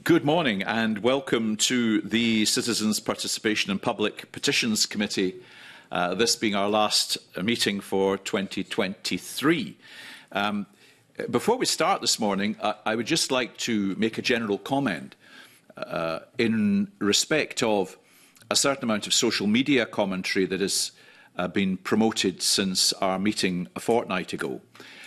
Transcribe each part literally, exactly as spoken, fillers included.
Good morning and welcome to the Citizens' Participation in Public Petitions Committee, uh, this being our last meeting for twenty twenty-three. Um, before we start this morning, I, I would just like to make a general comment uh, in respect of a certain amount of social media commentary that has uh, been promoted since our meeting a fortnight ago.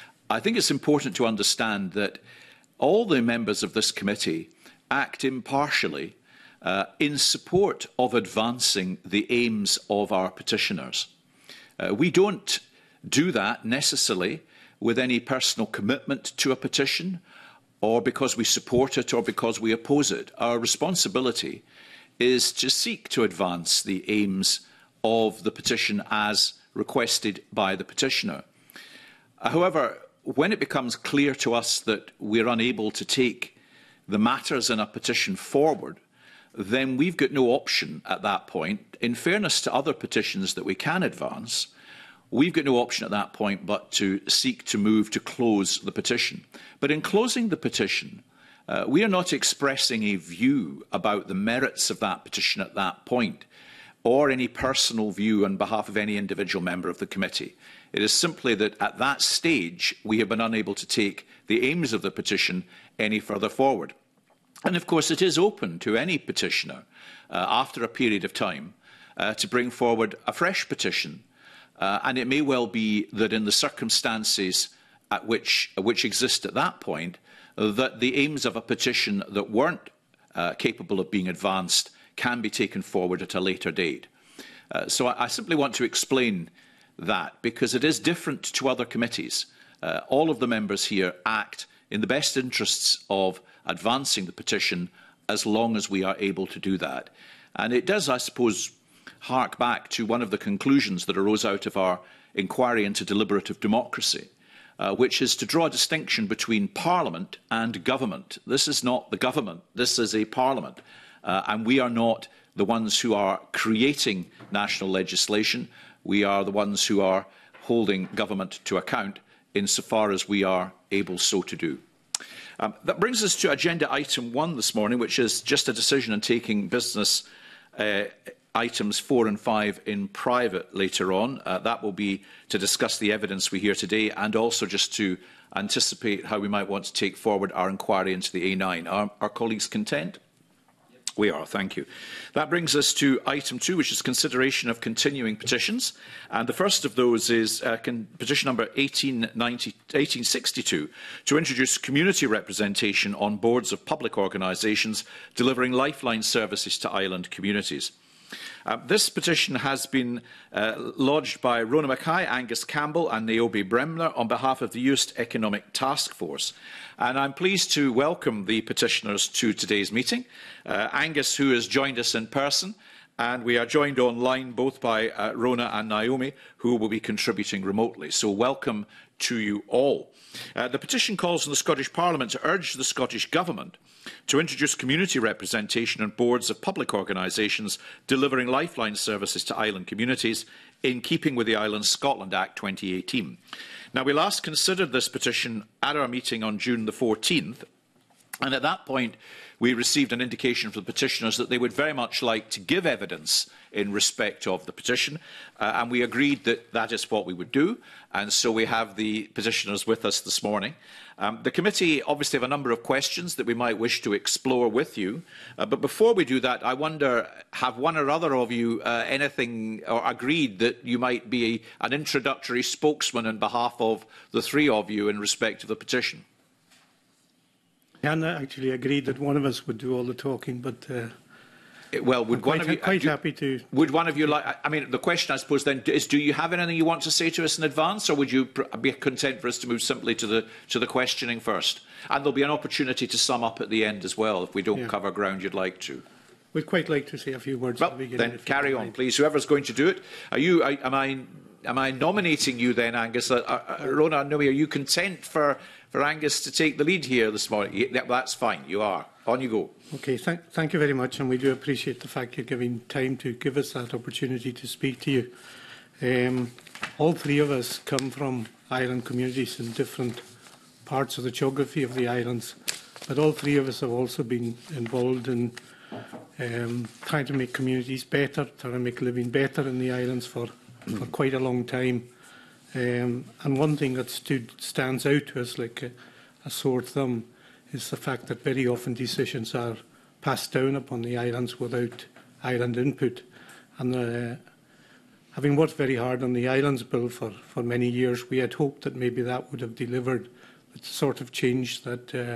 I think it's important to understand that all the members of this committee act impartially uh, in support of advancing the aims of our petitioners. Uh, we don't do that necessarily with any personal commitment to a petition or because we support it or because we oppose it. Our responsibility is to seek to advance the aims of the petition as requested by the petitioner. However, when it becomes clear to us that we're unable to take the matters in a petition forward, then we've got no option at that point. In fairness to other petitions that we can advance, we've got no option at that point but to seek to move to close the petition. But in closing the petition, uh, we are not expressing a view about the merits of that petition at that point, or any personal view on behalf of any individual member of the committee. It is simply that at that stage we have been unable to take the aims of the petition any further forward. And of course it is open to any petitioner uh, after a period of time uh, to bring forward a fresh petition. Uh, and it may well be that in the circumstances at which, which exist at that point, uh, that the aims of a petition that weren't uh, capable of being advanced can be taken forward at a later date. Uh, so I, I simply want to explain that because it is different to other committees. Uh, all of the members here act in the best interests of advancing the petition as long as we are able to do that. And it does, I suppose, hark back to one of the conclusions that arose out of our inquiry into deliberative democracy, uh, which is to draw a distinction between Parliament and government. This is not the government, this is a Parliament. Uh, and we are not the ones who are creating national legislation. We are the ones who are holding government to account insofar as we are able so to do. Um, that brings us to agenda item one this morning, which is just a decision on taking business uh, items four and five in private later on. Uh, that will be to discuss the evidence we hear today and also just to anticipate how we might want to take forward our inquiry into the A nine. Are our colleagues content? We are, thank you. That brings us to item two, which is consideration of continuing petitions. And the first of those is uh, petition number eighteen sixty-two to introduce community representation on boards of public organisations delivering lifeline services to island communities. Uh, this petition has been uh, lodged by Rona Mackay, Angus Campbell and Niobe Bremner on behalf of the Youth Economic Task Force. And I'm pleased to welcome the petitioners to today's meeting. Uh, Angus, who has joined us in person, and we are joined online both by uh, Rona and Naomi, who will be contributing remotely. So welcome to you all. Uh, the petition calls on the Scottish Parliament to urge the Scottish Government to introduce community representation on boards of public organisations delivering lifeline services to island communities in keeping with the Islands Scotland Act twenty eighteen. Now, we last considered this petition at our meeting on June the fourteenth, and at that point we received an indication from the petitioners that they would very much like to give evidence in respect of the petition, uh, and we agreed that that is what we would do, and so we have the petitioners with us this morning. Um, the committee obviously have a number of questions that we might wish to explore with you, uh, but before we do that, I wonder, have one or other of you uh, anything or agreed that you might be a, an introductory spokesman on behalf of the three of you in respect of the petition? Anna actually agreed that one of us would do all the talking, but uh, well, would I'm one quite, of you quite do, happy to? Would one of you like? I mean, the question, I suppose, then is: do you have anything you want to say to us in advance, or would you be content for us to move simply to the to the questioning first? And there'll be an opportunity to sum up at the end as well if we don't yeah. cover ground you'd like to. We'd quite like to say a few words. Well, at the beginning, then carry on, please. Whoever's going to do it. Are you? Are, am I? Am I nominating you then, Angus? Uh, uh, Rona, no, are you content for? For Angus to take the lead here this morning? Yeah, that's fine, you are. On you go. Okay, th thank you very much, and we do appreciate the fact you're giving time to give us that opportunity to speak to you. Um, all three of us come from island communities in different parts of the geography of the islands, but all three of us have also been involved in um, trying to make communities better, trying to make living better in the islands for, for quite a long time. Um, and one thing that stood, stands out to us like a, a sore thumb is the fact that very often decisions are passed down upon the islands without island input. And uh, having worked very hard on the Islands Bill for, for many years, we had hoped that maybe that would have delivered the sort of change that uh,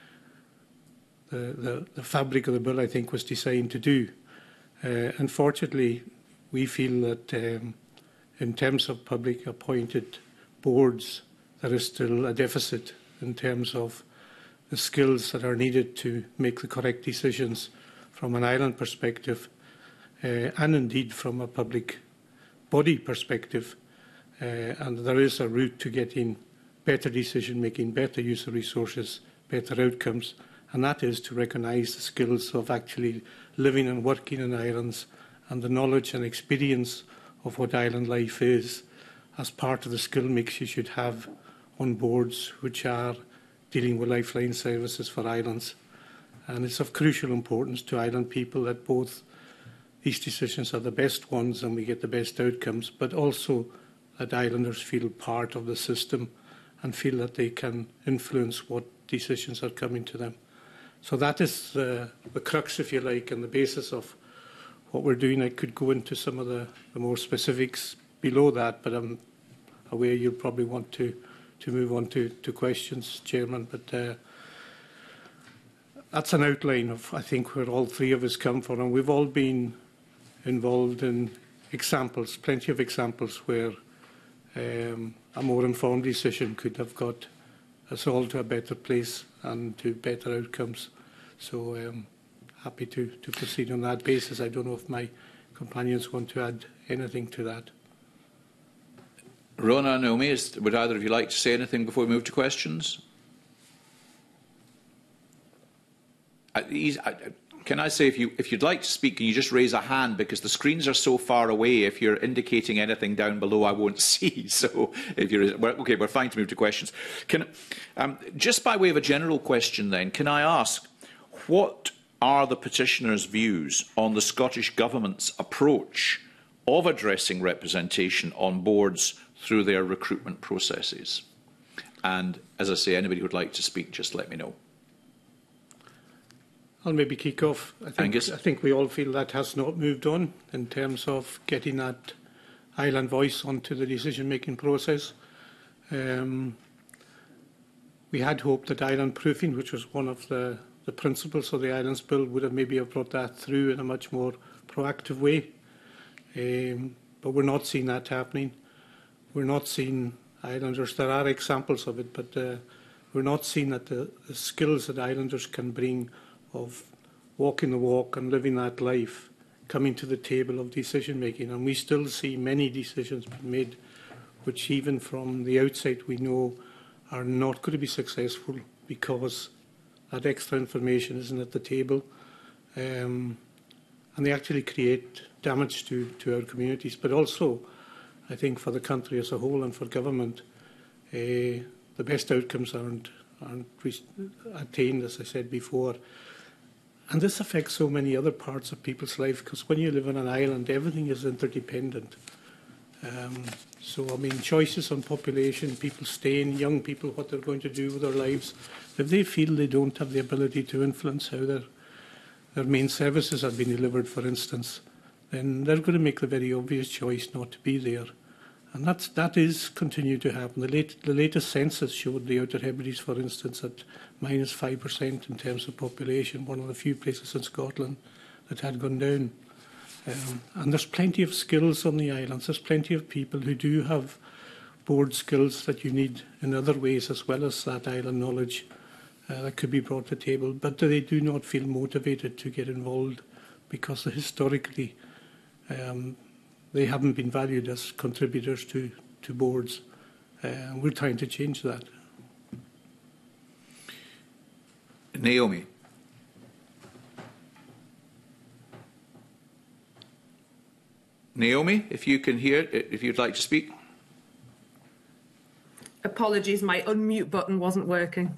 the, the, the fabric of the bill, I think, was designed to do. Uh, unfortunately, we feel that um, in terms of public appointed boards, there is still a deficit in terms of the skills that are needed to make the correct decisions from an island perspective, uh, and indeed from a public body perspective. Uh, and there is a route to getting better decision making, better use of resources, better outcomes, and that is to recognise the skills of actually living and working in islands and the knowledge and experience of what island life is as part of the skill mix you should have on boards which are dealing with lifeline services for islands. And it's of crucial importance to island people that both these decisions are the best ones and we get the best outcomes, but also that islanders feel part of the system and feel that they can influence what decisions are coming to them. So that is uh, the crux, if you like, and the basis of what we're doing. I could go into some of the, the more specifics below that, but I'm aware you'll probably want to, to move on to, to questions, Chairman. But uh, that's an outline of, I think, where all three of us come from. And we've all been involved in examples, plenty of examples where um, a more informed decision could have got us all to a better place and to better outcomes. So um, happy to, to proceed on that basis. I don't know if my companions want to add anything to that. Rona, Naomi, is, would either of you like to say anything before we move to questions? I, I, can I say, if, you, if you'd like to speak, can you just raise a hand, because the screens are so far away. If you're indicating anything down below, I won't see. So, if you're we're, okay, we're fine to move to questions. Can, um, just by way of a general question, then, can I ask what are the petitioners' views on the Scottish Government's approach of addressing representation on boards through their recruitment processes? And as I say, anybody who would like to speak, just let me know. I'll maybe kick off. I think, Angus? I think we all feel that has not moved on in terms of getting that island voice onto the decision-making process. Um, we had hoped that island proofing, which was one of the, the principles of the Islands Bill, would have maybe have brought that through in a much more proactive way. Um, but we're not seeing that happening. We're not seeing islanders, there are examples of it, but uh, we're not seeing that the, the skills that islanders can bring of walking the walk and living that life coming to the table of decision making. And we still see many decisions being made which even from the outside we know are not going to be successful because that extra information isn't at the table. Um, and they actually create damage to, to our communities, but also I think for the country as a whole and for government, uh, the best outcomes aren't, aren't attained, as I said before. And this affects so many other parts of people's life, because when you live on an island, everything is interdependent. Um, so, I mean, choices on population, people staying, young people, what they're going to do with their lives, if they feel they don't have the ability to influence how their, their main services are being delivered, for instance, then they're going to make the very obvious choice not to be there. And that's, that is continuing to happen. The, late, the latest census showed the Outer Hebrides, for instance, at minus five percent in terms of population, one of the few places in Scotland that had gone down. Um, and there's plenty of skills on the islands. There's plenty of people who do have board skills that you need in other ways, as well as that island knowledge uh, that could be brought to the table. But they do not feel motivated to get involved because historically um, they haven't been valued as contributors to, to boards. Uh, we're trying to change that. Naomi. Naomi, if you can hear, if you'd like to speak. Apologies, my unmute button wasn't working.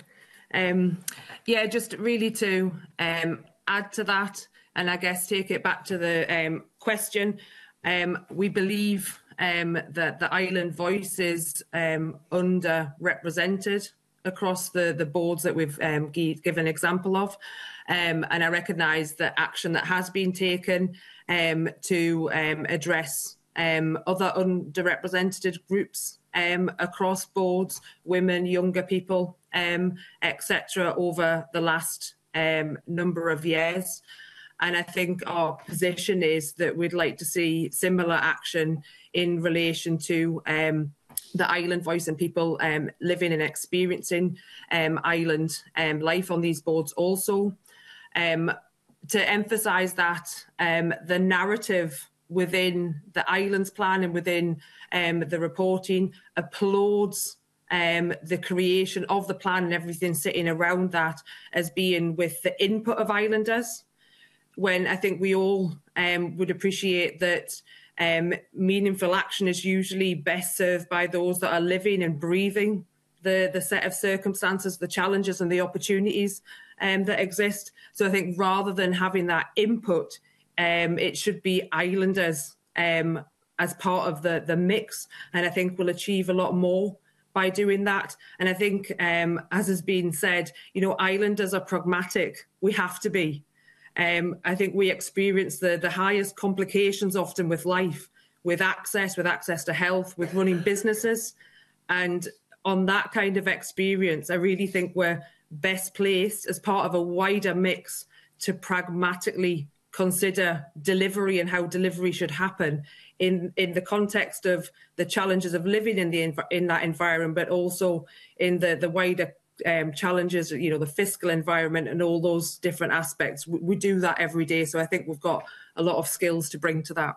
Um, yeah, just really to um, add to that, and I guess take it back to the um, question. Um, we believe um, that the island voice is um, underrepresented across the, the boards that we've um, given an example of. Um, and I recognise the action that has been taken um, to um, address um, other underrepresented groups um, across boards, women, younger people, um, et cetera, over the last um, number of years. And I think our position is that we'd like to see similar action in relation to um, the island voice and people um, living and experiencing um, island um, life on these boards also. Um, to emphasise that um, the narrative within the islands plan and within um, the reporting applauds um, the creation of the plan and everything sitting around that as being with the input of islanders, when I think we all um, would appreciate that um, meaningful action is usually best served by those that are living and breathing the, the set of circumstances, the challenges and the opportunities um, that exist. So I think rather than having that input, um, it should be islanders um, as part of the, the mix. And I think we'll achieve a lot more by doing that. And I think, um, as has been said, you know, islanders are pragmatic. We have to be. Um, I think we experience the, the highest complications often with life, with access, with access to health, with running businesses. And on that kind of experience, I really think we're best placed as part of a wider mix to pragmatically consider delivery and how delivery should happen in, in the context of the challenges of living in, the, in that environment, but also in the, the wider Um, challenges, you know, the fiscal environment and all those different aspects. We, we do that every day. So I think we've got a lot of skills to bring to that.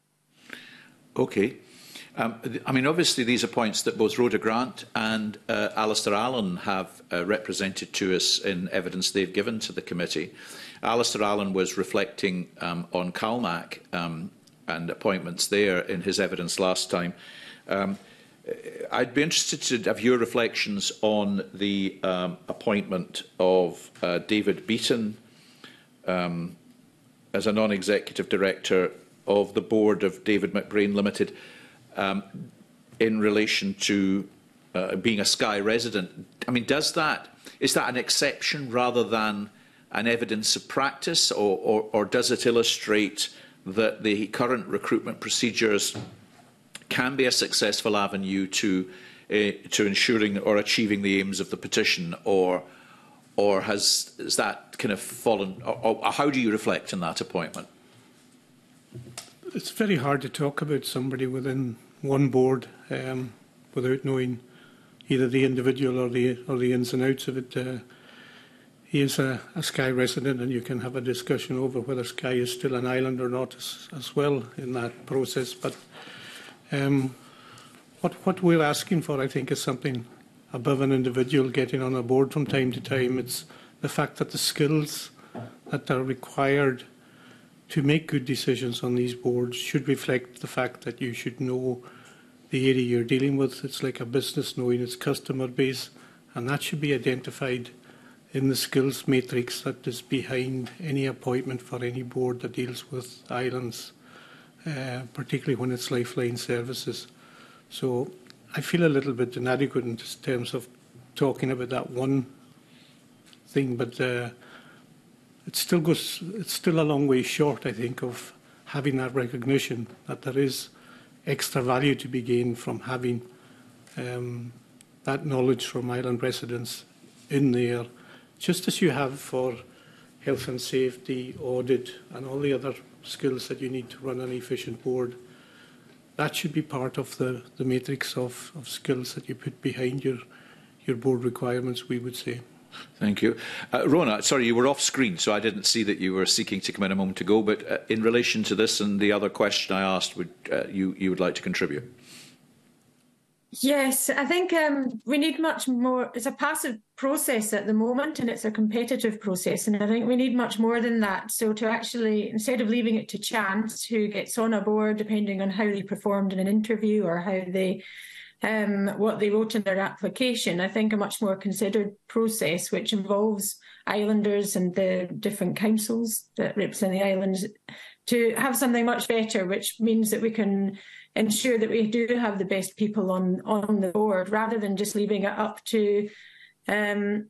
Okay. Um, I mean, obviously, these are points that both Rhoda Grant and uh, Alistair Allen have uh, represented to us in evidence they've given to the committee. Alistair Allen was reflecting um, on Calmac um, and appointments there in his evidence last time. Um, I'd be interested to have your reflections on the um, appointment of uh, David Beaton um, as a non-executive director of the board of David McBrain Limited um, in relation to uh, being a Skye resident. I mean, does that, is that an exception rather than an evidence of practice, or, or, or does it illustrate that the current recruitment procedures can be a successful avenue to uh, to ensuring or achieving the aims of the petition, or or has, has that kind of fallen? Or, or how do you reflect on that appointment? It's very hard to talk about somebody within one board um, without knowing either the individual or the or the ins and outs of it. Uh, he is a, a Skye resident, and you can have a discussion over whether Skye is still an island or not as, as well in that process. But Um, what, what we're asking for, I think, is something above an individual getting on a board from time to time. It's the fact that the skills that are required to make good decisions on these boards should reflect the fact that you should know the area you're dealing with. It's like a business knowing its customer base, and that should be identified in the skills matrix that is behind any appointment for any board that deals with islands. Uh, particularly when it's lifeline services. So I feel a little bit inadequate in terms of talking about that one thing, but uh, it still goes, it's still a long way short, I think, of having that recognition that there is extra value to be gained from having um, that knowledge from island residents in there, just as you have for health and safety, audit, and all the other skills that you need to run an efficient board. That should be part of the, the matrix of, of skills that you put behind your, your board requirements, we would say. Thank you. Uh, Rona, sorry, you were off screen, so I didn't see that you were seeking to come in a moment ago, but uh, in relation to this and the other question I asked, would uh, you, you would like to contribute? Yes, I think um, we need much more. It's a passive process at the moment, and it's a competitive process, and I think we need much more than that. So to actually, instead of leaving it to chance who gets on a board, depending on how they performed in an interview or how they um, what they wrote in their application. I think a much more considered process, which involves islanders and the different councils that represent the islands, to have something much better, which means that we can ensure that we do have the best people on, on the board, rather than just leaving it up to um,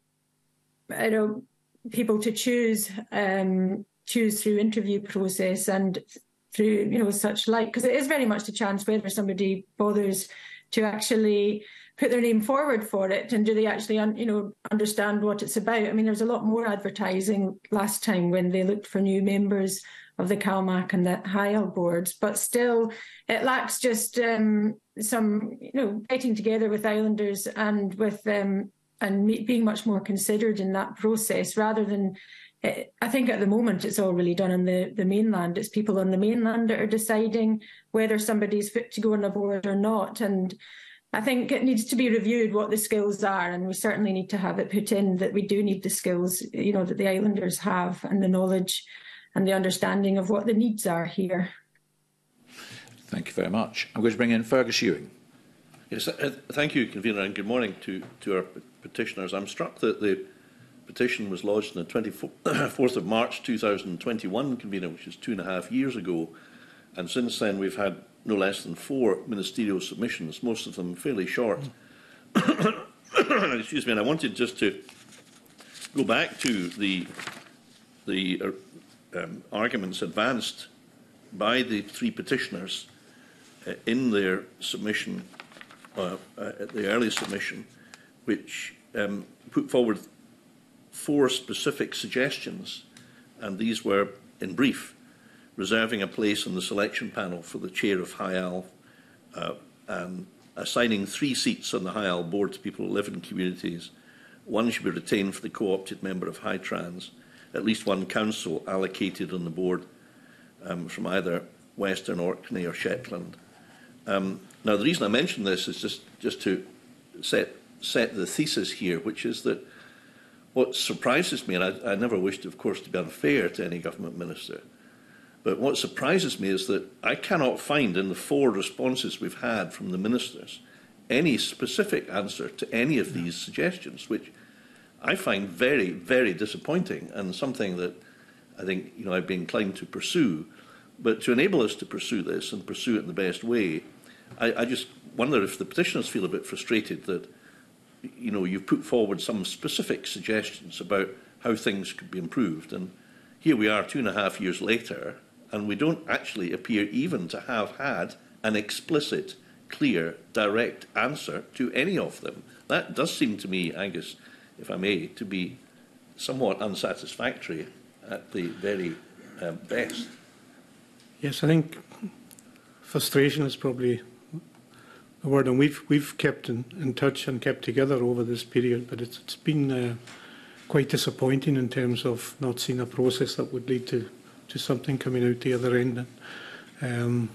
I know, people to choose, um, choose through interview process and through, you know, such like, because it is very much a chance whether somebody bothers to actually put their name forward for it, and do they actually, un, you know, understand what it's about. I mean, there was a lot more advertising last time when they looked for new members of the CalMac and the H I L boards, but still it lacks just um, some, you know, getting together with islanders and with um, and being much more considered in that process, rather than, I think at the moment it's all really done on the, the mainland. It's people on the mainland that are deciding whether somebody's fit to go on a board or not. And I think it needs to be reviewed what the skills are, and we certainly need to have it put in that we do need the skills, you know, that the islanders have, and the knowledge and the understanding of what the needs are here. Thank you very much. I'm going to bring in Fergus Ewing. Yes, uh, thank you, Convener, and good morning to, to our petitioners. I'm struck that the petition was lodged on the twenty-fourth of March two thousand twenty-one, Convener, which is two and a half years ago, and since then we've had no less than four ministerial submissions, most of them fairly short. Excuse me, and I wanted just to go back to the, the uh, um, arguments advanced by the three petitioners uh, in their submission, uh, uh, at the early submission, which um, put forward four specific suggestions, and these were, in brief, reserving a place on the selection panel for the chair of H I L, uh, and assigning three seats on the H I L board to people who live in communities. One should be retained for the co-opted member of High Trans, at least one council allocated on the board um, from either Western Orkney or Shetland. Um, now, the reason I mention this is just, just to set, set the thesis here, which is that what surprises me, and I, I never wished, of course, to be unfair to any government minister, but what surprises me is that I cannot find in the four responses we've had from the ministers any specific answer to any of these suggestions, which I find very, very disappointing, and something that I think, you know, I'd be inclined to pursue. But to enable us to pursue this and pursue it in the best way, I, I just wonder if the petitioners feel a bit frustrated that, you know, you've put forward some specific suggestions about how things could be improved, and here we are two and a half years later, and we don't actually appear even to have had an explicit, clear, direct answer to any of them. That does seem to me, Angus, if I may, to be somewhat unsatisfactory at the very um, best. Yes, I think frustration is probably a word, and we've we've kept in, in touch and kept together over this period, but it's, it's been uh, quite disappointing in terms of not seeing a process that would lead to, to something coming out the other end. And, um,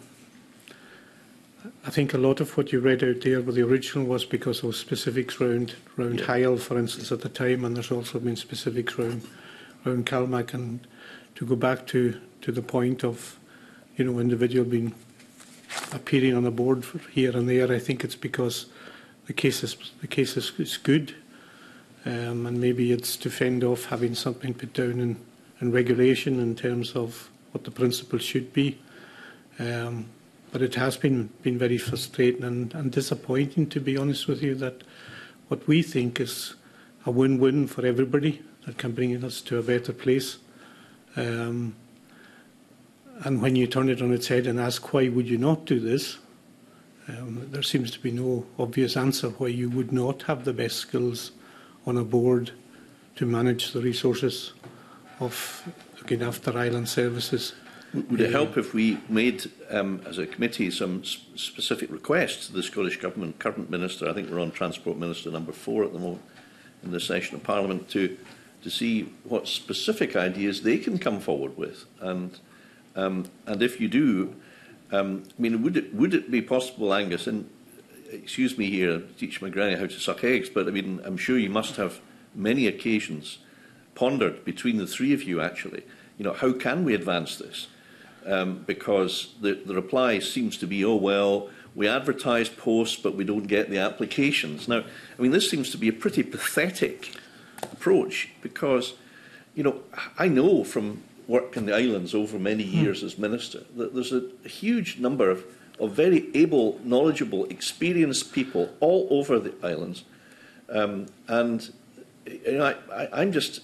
I think a lot of what you read out there with the original was because of specifics around around yeah. H I L, for instance, at the time, and there's also been specifics around around CalMac. And to go back to to the point of, you know, individual being appearing on the board for here and there, I think it's because the case is the case is, is good, um, and maybe it's to fend off having something put down in, in regulation in terms of what the principles should be. Um, But it has been, been very frustrating and, and disappointing, to be honest with you, that what we think is a win-win for everybody that can bring us to a better place. Um, and when you turn it on its head and ask why would you not do this, um, there seems to be no obvious answer why you would not have the best skills on a board to manage the resources of looking after island services. Would it help if we made, um, as a committee, some specific requests to the Scottish Government, current Minister, I think we're on Transport Minister number four at the moment in this session of Parliament, to, to see what specific ideas they can come forward with? And, um, and if you do, um, I mean, would it, would it be possible, Angus, and excuse me here, I teach my granny how to suck eggs, but I mean, I'm sure you must have many occasions pondered between the three of you, actually, you know, how can we advance this? Um, because the, the reply seems to be, oh, well, we advertise posts, but we don't get the applications. Now, I mean, this seems to be a pretty pathetic approach because, you know, I know from work in the islands over many years mm. as Minister that there's a, a huge number of, of very able, knowledgeable, experienced people all over the islands. Um, and you know, I, I, I'm just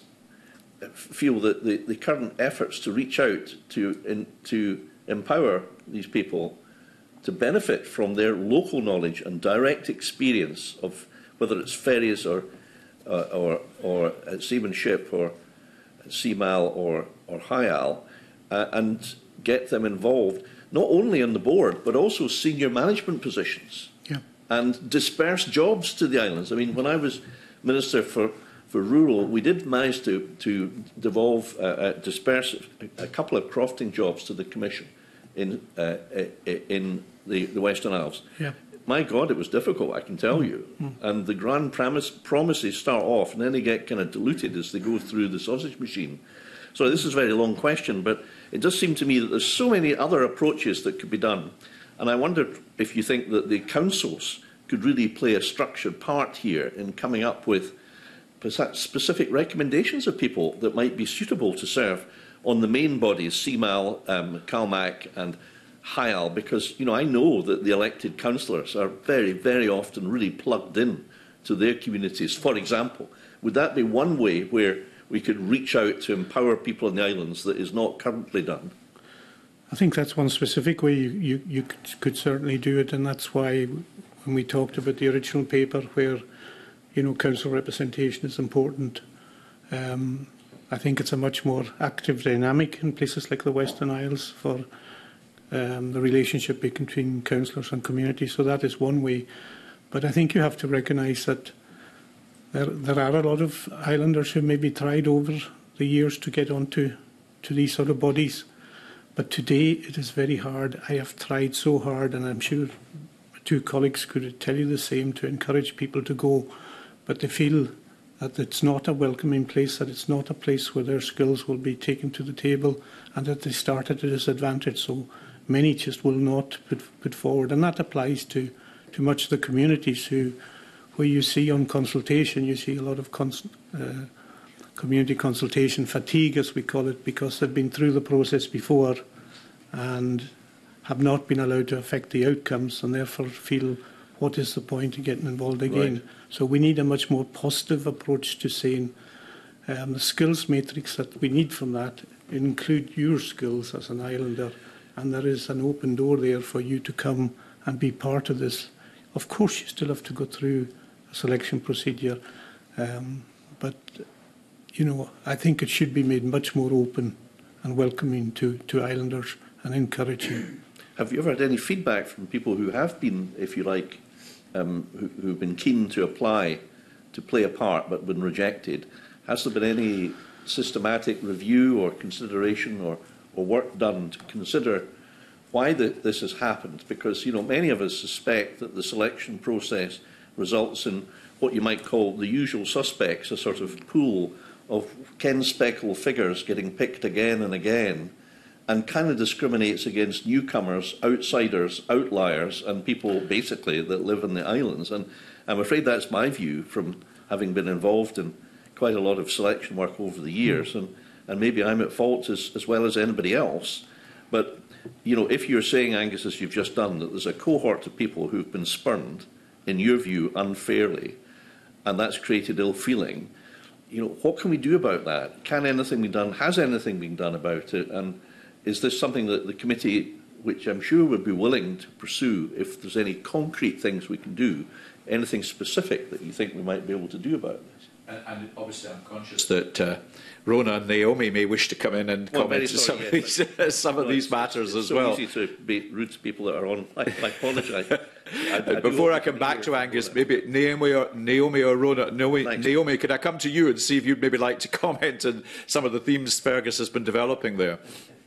feel that the, the current efforts to reach out to, in, to empower these people to benefit from their local knowledge and direct experience of whether it's ferries or uh, or, or uh, seamanship or seamal or or Hayal, uh, and get them involved not only on the board but also senior management positions, yeah. and disperse jobs to the islands. I mean, when I was Minister for for Rural, we did manage to to devolve uh, uh, disperse a, a couple of crofting jobs to the Commission in uh, in the, the Western Isles. Yeah. My God, it was difficult, I can tell you. Mm. And the grand promise, promises start off and then they get kind of diluted as they go through the sausage machine. So this is a very long question, but it does seem to me that there's so many other approaches that could be done. And I wonder if you think that the councils could really play a structured part here in coming up with specific recommendations of people that might be suitable to serve on the main bodies, C M A L, um, CalMac and Hayal, because you know I know that the elected councillors are very, very often really plugged in to their communities. For example, would that be one way where we could reach out to empower people in the islands that is not currently done? I think that's one specific way you, you, you could, could certainly do it, and that's why when we talked about the original paper where you know council representation is important, um, I think it's a much more active dynamic in places like the Western Isles for Um, the relationship between councillors and community. So that is one way. But I think you have to recognise that there, there are a lot of islanders who maybe tried over the years to get onto to these sort of bodies. But today it is very hard. I have tried so hard, and I'm sure my two colleagues could tell you the same, to encourage people to go. But they feel that it's not a welcoming place, that it's not a place where their skills will be taken to the table, and that they start at a disadvantage. So many just will not put, put forward, and that applies to, to much of the communities who, where you see on consultation, you see a lot of cons uh, community consultation fatigue, as we call it, because they've been through the process before and have not been allowed to affect the outcomes, and therefore feel, what is the point in getting involved again? Right. So we need a much more positive approach to saying um, the skills matrix that we need from that include your skills as an islander. And there is an open door there for you to come and be part of this. Of course, you still have to go through a selection procedure, um, but you know, I think it should be made much more open and welcoming to, to islanders and encouraging. Have you ever had any feedback from people who have been, if you like, um, who, who've been keen to apply to play a part but been rejected? Has there been any systematic review or consideration or or work done to consider why the, this has happened? Because you know many of us suspect that the selection process results in what you might call the usual suspects, a sort of pool of Ken Speckle figures getting picked again and again, and kind of discriminates against newcomers, outsiders, outliers, and people basically that live in the islands. And I'm afraid that's my view from having been involved in quite a lot of selection work over the years. And And maybe I'm at fault as, as well as anybody else. But, you know, if you're saying, Angus, as you've just done, that there's a cohort of people who've been spurned, in your view, unfairly, and that's created ill feeling, you know, what can we do about that? Can anything be done? Has anything been done about it? And is this something that the committee, which I'm sure would be willing to pursue, if there's any concrete things we can do, anything specific that you think we might be able to do about this? And, and obviously I'm conscious that uh, Rona and Naomi may wish to come in and well, comment on some, yeah, of these, some well, of these matters it's as so well. It's easy to be rude to people that are on. I, I apologise. I, I Before I come back to Angus, maybe Naomi or, Naomi or Rona, Naomi, Naomi, could I come to you and see if you'd maybe like to comment on some of the themes Fergus has been developing there?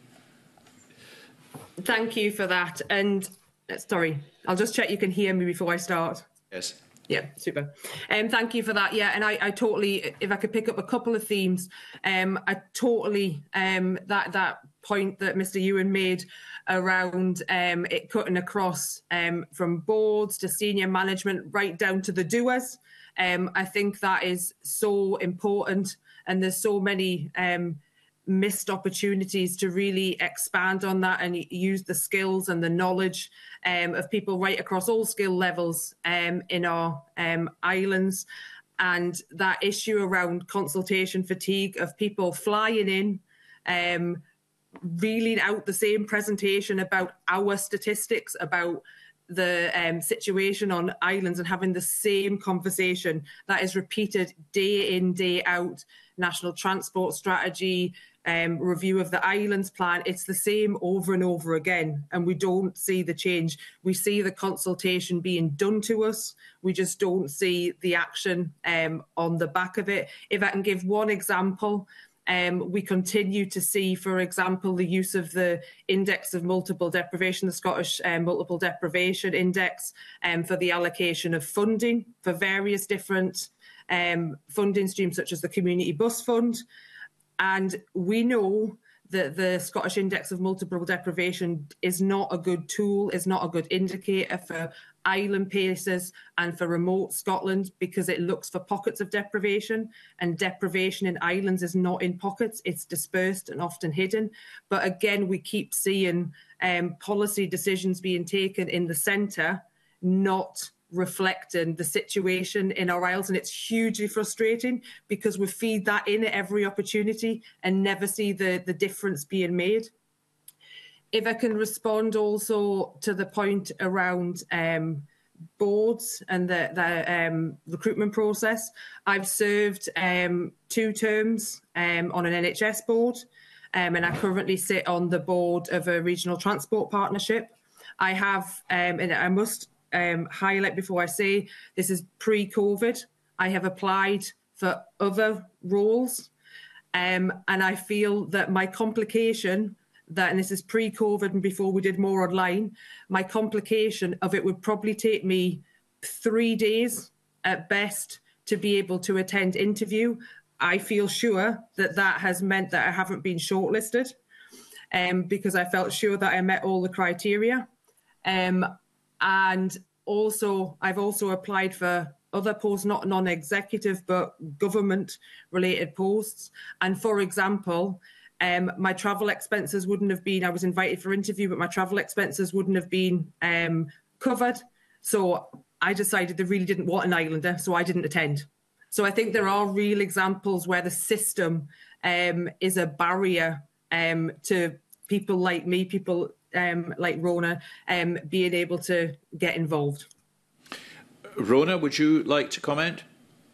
Thank you for that. And uh, sorry, I'll just check you can hear me before I start. Yes. Yeah, super. Um, thank you for that. Yeah, and I, I totally, if I could pick up a couple of themes, um, I totally, um, that that point that Mr Ewan made around um, it cutting across um, from boards to senior management right down to the doers. Um, I think that is so important, and there's so many um, missed opportunities to really expand on that and use the skills and the knowledge um, of people right across all skill levels um, in our um, islands. And that issue around consultation fatigue of people flying in, um, reeling out the same presentation about our statistics, about the um, situation on islands, and having the same conversation that is repeated day in, day out. National Transport Strategy, um, review of the islands plan, it's the same over and over again, and we don't see the change. We see the consultation being done to us, we just don't see the action um, on the back of it. If I can give one example, Um, we continue to see, for example, the use of the index of multiple deprivation, the Scottish um, Multiple Deprivation Index, um, for the allocation of funding for various different um, funding streams, such as the Community Bus Fund. And we know that the Scottish Index of Multiple Deprivation is not a good tool, is not a good indicator for island places and for remote Scotland, because it looks for pockets of deprivation, and deprivation in islands is not in pockets, it's dispersed and often hidden. But again, we keep seeing um, policy decisions being taken in the centre not reflecting the situation in our isles, and it's hugely frustrating because we feed that in at every opportunity and never see the, the difference being made. If I can respond also to the point around um, boards and the, the um, recruitment process, I've served um, two terms um, on an N H S board, um, and I currently sit on the board of a regional transport partnership. I have, um, and I must um, highlight before I say, this is pre-COVID. I have applied for other roles, um, and I feel that my complication that, and this is pre-COVID and before we did more online, my complication of it would probably take me three days at best to be able to attend interview. I feel sure that that has meant that I haven't been shortlisted, um, because I felt sure that I met all the criteria. Um, and also, I've also applied for other posts, not non-executive, but government-related posts. And for example, Um, my travel expenses wouldn't have been, I was invited for interview, but my travel expenses wouldn't have been um, covered. So I decided they really didn't want an islander, so I didn't attend. So I think there are real examples where the system um, is a barrier um, to people like me, people um, like Rona, um, being able to get involved. Rona, would you like to comment?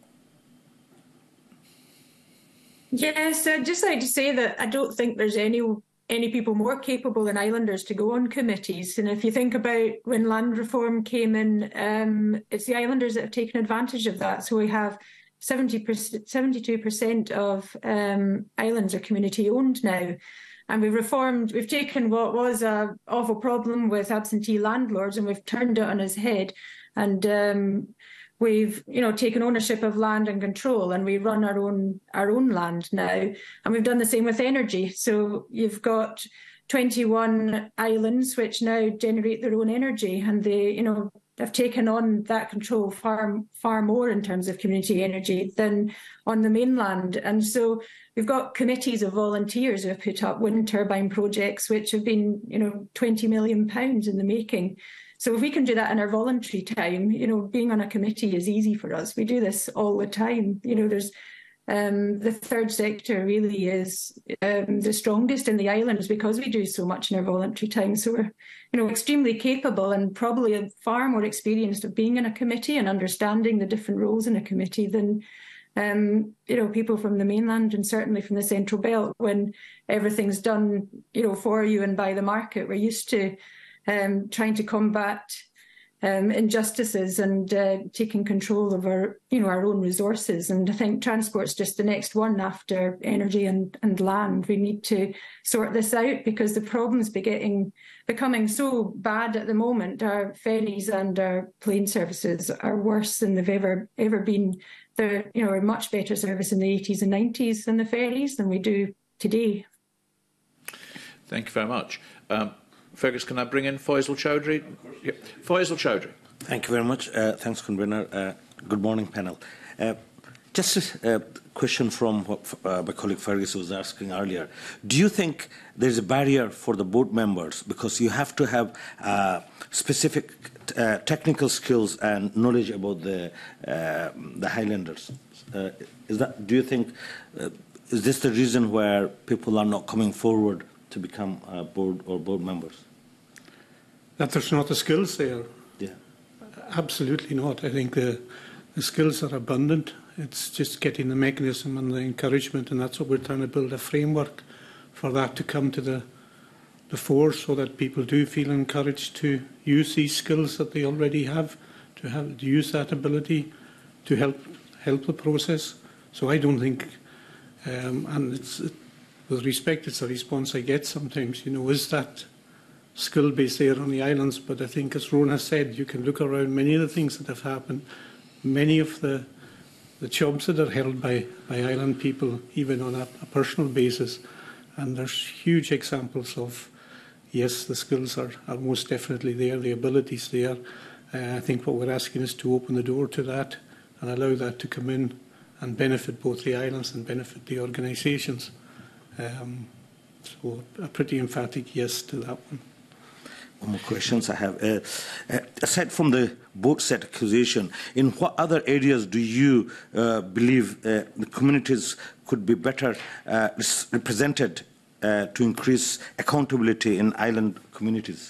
Yes, I'd just like to say that I don't think there's any any people more capable than islanders to go on committees. And if you think about when land reform came in, um, it's the islanders that have taken advantage of that. So we have seventy percent, seventy-two percent of um, islands are community owned now. And we've reformed, we've taken what was a awful problem with absentee landlords and we've turned it on its head. And um, we've, you know, taken ownership of land and control, and we run our own our own land now. And we've done the same with energy. So you've got twenty-one islands which now generate their own energy, and they, you know, have taken on that control far far more in terms of community energy than on the mainland. And so we've got committees of volunteers who have put up wind turbine projects which have been, you know, twenty million pounds in the making. So if we can do that in our voluntary time, you know, being on a committee is easy for us. We do this all the time. You know, there's um, the third sector really is um, the strongest in the islands because we do so much in our voluntary time. So we're, you know, extremely capable and probably far more experienced of being in a committee and understanding the different roles in a committee than, um, you know, people from the mainland and certainly from the Central Belt when everything's done, you know, for you and by the market. We're used to Um, trying to combat um, injustices and uh, taking control of our, you know, our own resources. And I think transport's just the next one after energy and, and land. We need to sort this out because the problems be getting, becoming so bad at the moment. Our ferries and our plane services are worse than they've ever ever been. They're, you know, a much better service in the eighties and nineties than the ferries than we do today. Thank you very much. Um, Fergus, can I bring in Faisal Chowdhury? Yeah. Faisal Chowdhury. Thank you very much. Uh, thanks, Convener. Uh, good morning, panel. Uh, just a uh, question from what uh, my colleague Fergus was asking earlier. Do you think there's a barrier for the board members because you have to have uh, specific uh, technical skills and knowledge about the uh, the Highlanders? Uh, is that? Do you think uh, is this the reason where people are not coming forward to become uh, board or board members? That there's not the skills there. Yeah. Absolutely not. I think the, the skills are abundant. It's just getting the mechanism and the encouragement, and that's what we're trying to build a framework for that to come to the, the fore, so that people do feel encouraged to use these skills that they already have, to have to use that ability to help help the process. So I don't think, um, and it's with respect, it's a response I get sometimes. You know, is that skill base there on the islands? But I think, as Ron has said, you can look around many of the things that have happened, many of the the jobs that are held by, by island people, even on a, a personal basis. And there's huge examples of, yes, the skills are, are most definitely there, the abilities there. Uh, I think what we're asking is to open the door to that and allow that to come in and benefit both the islands and benefit the organisations. Um, so a pretty emphatic yes to that one. One more questions I have. Uh, uh, aside from the board set accusation, in what other areas do you uh, believe uh, the communities could be better uh, represented uh, to increase accountability in island communities?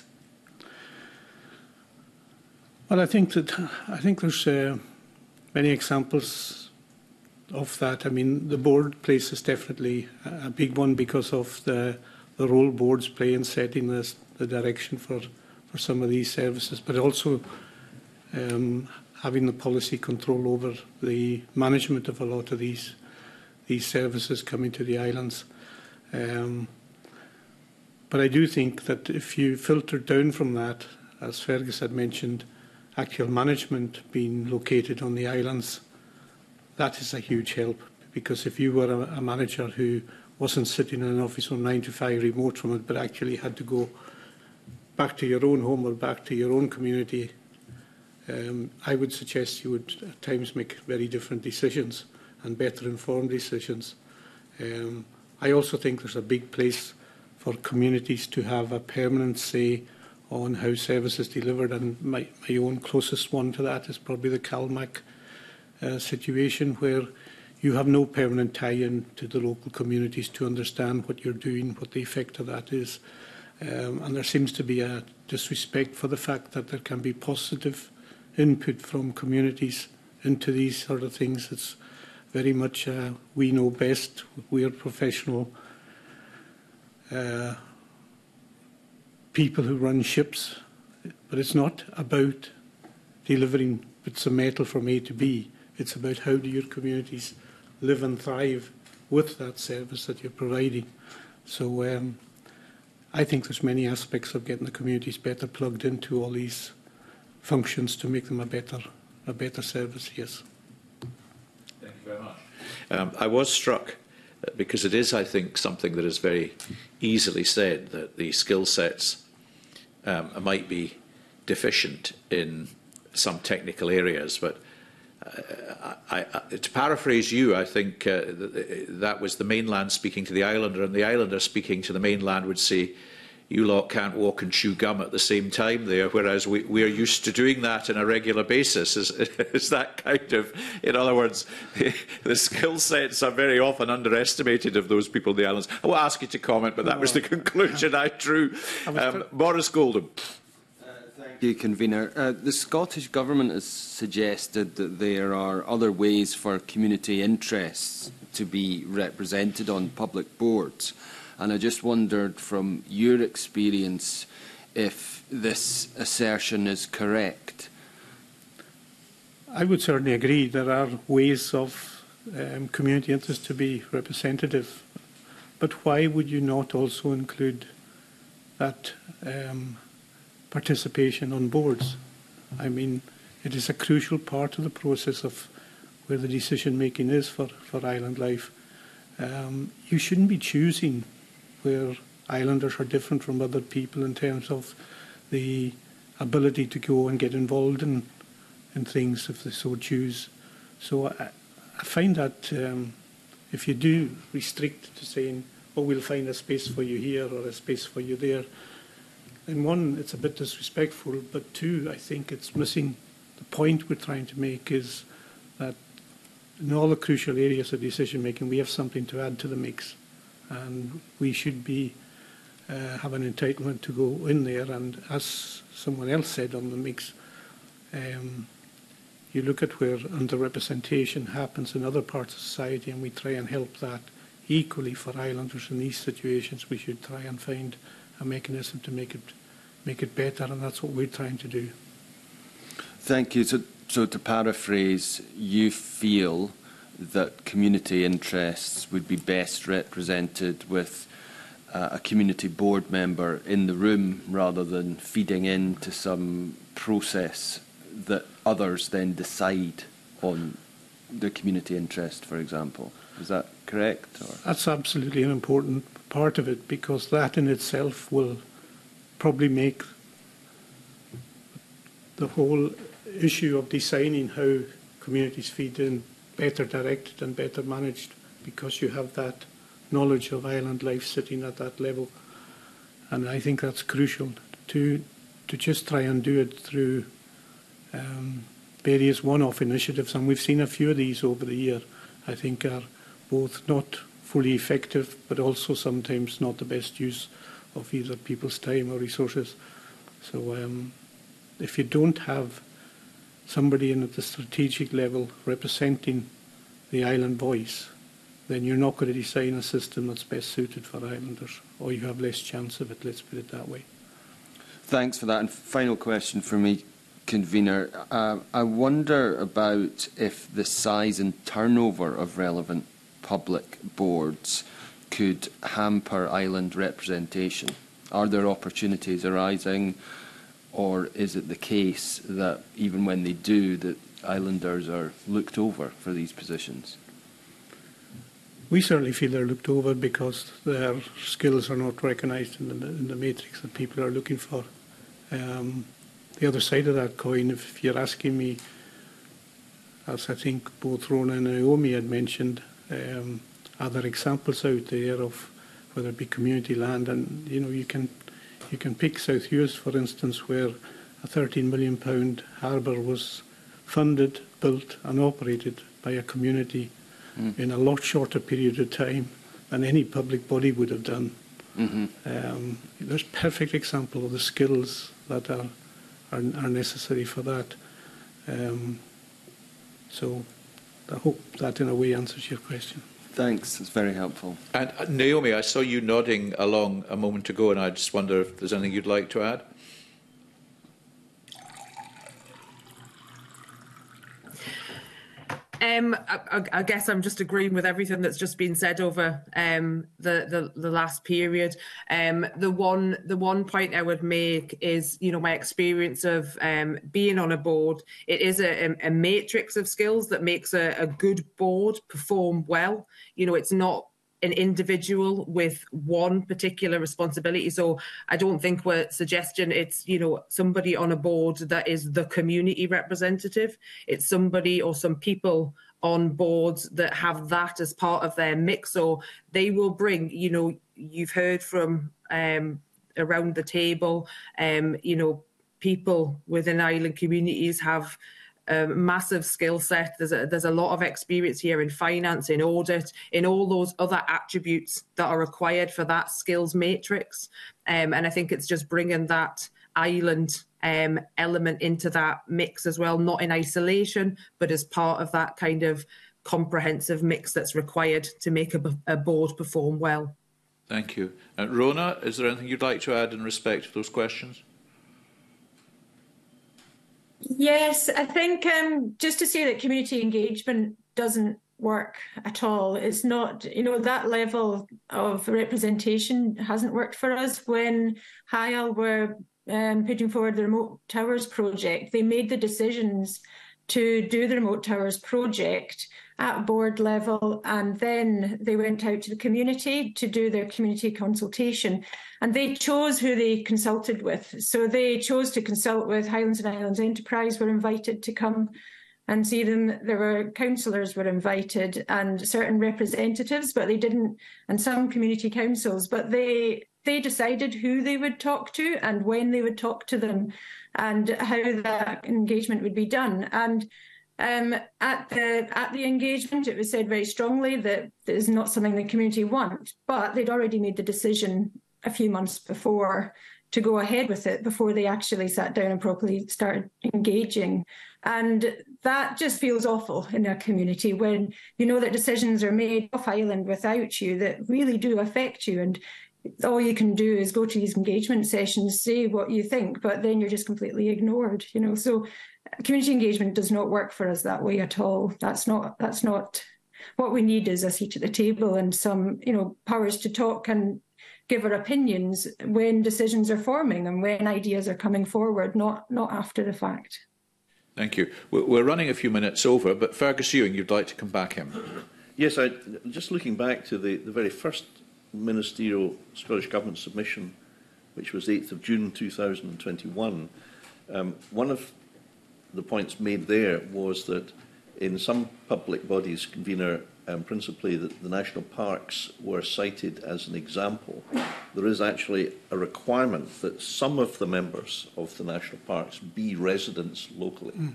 Well, I think that I think there's uh, many examples of that. I mean, the board place is definitely a big one because of the the role boards play in setting this. the direction for, for some of these services, but also um, having the policy control over the management of a lot of these these services coming to the islands. Um, but I do think that if you filter down from that, as Fergus had mentioned, actual management being located on the islands, that is a huge help, because if you were a, a manager who wasn't sitting in an office from nine to five remote from it, but actually had to go back to your own home or back to your own community, um, I would suggest you would at times make very different decisions and better informed decisions. Um, I also think there's a big place for communities to have a permanent say on how service is delivered, and my, my own closest one to that is probably the Calmac uh, situation, where you have no permanent tie-in to the local communities to understand what you're doing, what the effect of that is. Um, and there seems to be a disrespect for the fact that there can be positive input from communities into these sort of things. It's very much uh, we know best, we're professional uh, people who run ships, but it's not about delivering bits of metal from A to B. It's about how do your communities live and thrive with that service that you're providing. So um, I think there's many aspects of getting the communities better plugged into all these functions to make them a better, a better service, yes. Thank you very much. Um, I was struck, uh, because it is, I think, something that is very easily said, that the skill sets um, might be deficient in some technical areas, but uh, I, I, to paraphrase you, I think uh, that was the mainland speaking to the islander, and the islander speaking to the mainland would say, you lot can't walk and chew gum at the same time there, whereas we, we're used to doing that on a regular basis. Is, is that kind of, in other words, the skill sets are very often underestimated of those people in the islands. I won't ask you to comment, but that was the conclusion I drew. Um, Maurice Goldham. Thank you, Convener. Uh, the Scottish Government has suggested that there are other ways for community interests to be represented on public boards. And I just wondered, from your experience, if this assertion is correct. I would certainly agree there are ways of um, community interest to be representative. But why would you not also include that um, participation on boards? I mean, it is a crucial part of the process of where the decision making is for, for island life. Um, you shouldn't be choosing where islanders are different from other people in terms of the ability to go and get involved in, in things if they so choose. So I, I find that um, if you do restrict to saying, oh, we'll find a space for you here or a space for you there, then one, it's a bit disrespectful, but two, I think it's missing the point we're trying to make is that in all the crucial areas of decision making, we have something to add to the mix, and we should be uh, have an entitlement to go in there. And as someone else said on the mix, um, you look at where underrepresentation happens in other parts of society, and we try and help that. Equally for islanders in these situations, we should try and find a mechanism to make it make it better, and that's what we're trying to do. Thank you. So, so to paraphrase, you feel that community interests would be best represented with uh, a community board member in the room rather than feeding into some process that others then decide on the community interest, for example. Is that correct? Or? That's absolutely an important part of it, because that in itself will probably make the whole issue of designing how communities feed in better directed and better managed, because you have that knowledge of island life sitting at that level. And I think that's crucial to to just try and do it through um, various one-off initiatives, and we've seen a few of these over the year. I think are both not fully effective, but also sometimes not the best use of either people's time or resources. So um, if you don't have somebody in at the strategic level representing the island voice, then you're not going to design a system that's best suited for islanders, or you have less chance of it, let's put it that way. Thanks for that. And final question for me, Convener. Uh, I wonder about if the size and turnover of relevant public boards could hamper island representation. Are there opportunities arising, or is it the case that even when they do, that islanders are looked over for these positions? We certainly feel they're looked over because their skills are not recognised in the, in the matrix that people are looking for. Um, the other side of that coin, if you're asking me, as I think both Rona and Naomi had mentioned, um, are there examples out there of whether it be community land, and you know you can you can pick South Hughes for instance, where a thirteen million pound harbour was funded, built and operated by a community mm. in a lot shorter period of time than any public body would have done. Mm-hmm. Um, there's a perfect example of the skills that are are, are necessary for that. Um, so I hope that in a way answers your question. Thanks, it's very helpful. And uh, Naomi, I saw you nodding along a moment ago, and I just wonder if there's anything you'd like to add? Um, I, I guess I'm just agreeing with everything that's just been said over um, the, the the last period. Um, the one the one point I would make is, you know, my experience of um, being on a board. It is a, a matrix of skills that makes a, a good board perform well. You know, it's not an individual with one particular responsibility. So I don't think we're suggesting it's, you know, somebody on a board that is the community representative. It's somebody or some people on boards that have that as part of their mix. So they will bring, you know, you've heard from um, around the table, um, you know, people within island communities have a massive skill set. There's a, there's a lot of experience here in finance, in audit, in all those other attributes that are required for that skills matrix. Um, and I think it's just bringing that island um, element into that mix as well, not in isolation, but as part of that kind of comprehensive mix that's required to make a, a board perform well. Thank you. Uh, Rona, is there anything you'd like to add in respect to those questions? Yes, I think um, just to say that community engagement doesn't work at all. It's not, you know, that level of representation hasn't worked for us. When H I A L were um, putting forward the Remote Towers project, they made the decisions to do the remote towers project at board level, and then they went out to the community to do their community consultation, and they chose who they consulted with. So they chose to consult with Highlands and Islands Enterprise, were invited to come and see them. There were councillors were invited and certain representatives, but they didn't, and some community councils, but they they decided who they would talk to and when they would talk to them and how that engagement would be done. And um, at the at the engagement, it was said very strongly that this is not something the community want, but they'd already made the decision a few months before to go ahead with it before they actually sat down and properly started engaging. And that just feels awful in a community when you know that decisions are made off island without you that really do affect you. And all you can do is go to these engagement sessions, say what you think, but then you're just completely ignored, you know. So community engagement does not work for us that way at all. That's not, that's not, what we need is a seat at the table and some, you know, powers to talk and give our opinions when decisions are forming and when ideas are coming forward, not not after the fact. Thank you. We're running a few minutes over, but Fergus Ewing, you'd like to come back in. Yes, I, just looking back to the, the very first ministerial Scottish Government submission, which was eighth of June two thousand twenty-one, um, one of the points made there was that in some public bodies, convener, um, principally that the national parks were cited as an example. There is actually a requirement that some of the members of the national parks be residents locally. Mm.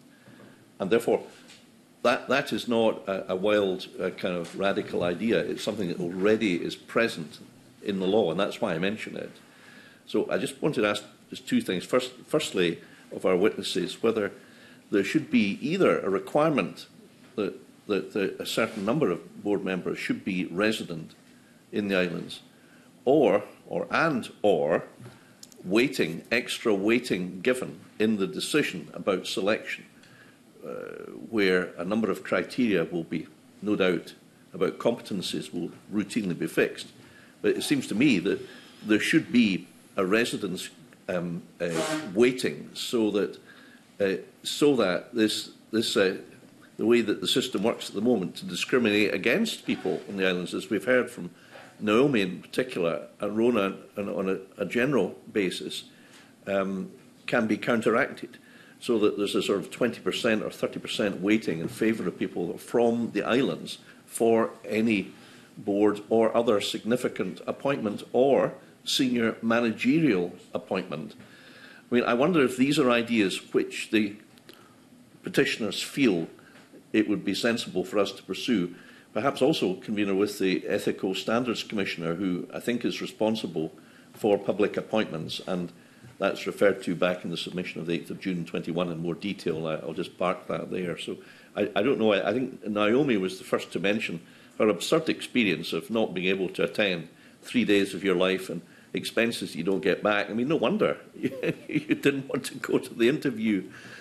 And therefore, that, that is not a, a wild uh, kind of radical idea. It's something that already is present in the law, and that's why I mention it. So I just wanted to ask just two things. First, firstly, of our witnesses, whether there should be either a requirement that, that, that a certain number of board members should be resident in the islands, or, or and or weighting, extra weighting given in the decision about selection, uh, where a number of criteria will be, no doubt, about competencies will routinely be fixed. But it seems to me that there should be a residence um, uh, weighting so that uh, so that this this uh, the way that the system works at the moment to discriminate against people in the islands, as we've heard from Naomi in particular, and Rona on, on a, a general basis, um, can be counteracted, so that there's a sort of twenty percent or thirty percent weighting in favour of people from the islands for any board or other significant appointment or senior managerial appointment. I mean, I wonder if these are ideas which the petitioners feel it would be sensible for us to pursue. Perhaps also, convener, with the Ethical Standards Commissioner, who I think is responsible for public appointments, and that's referred to back in the submission of the eighth of June twenty-one in more detail. I, I'll just park that there. So I, I don't know. I, I think Naomi was the first to mention her absurd experience of not being able to attend three days of your life and expenses you don't get back. I mean, no wonder you didn't want to go to the interview.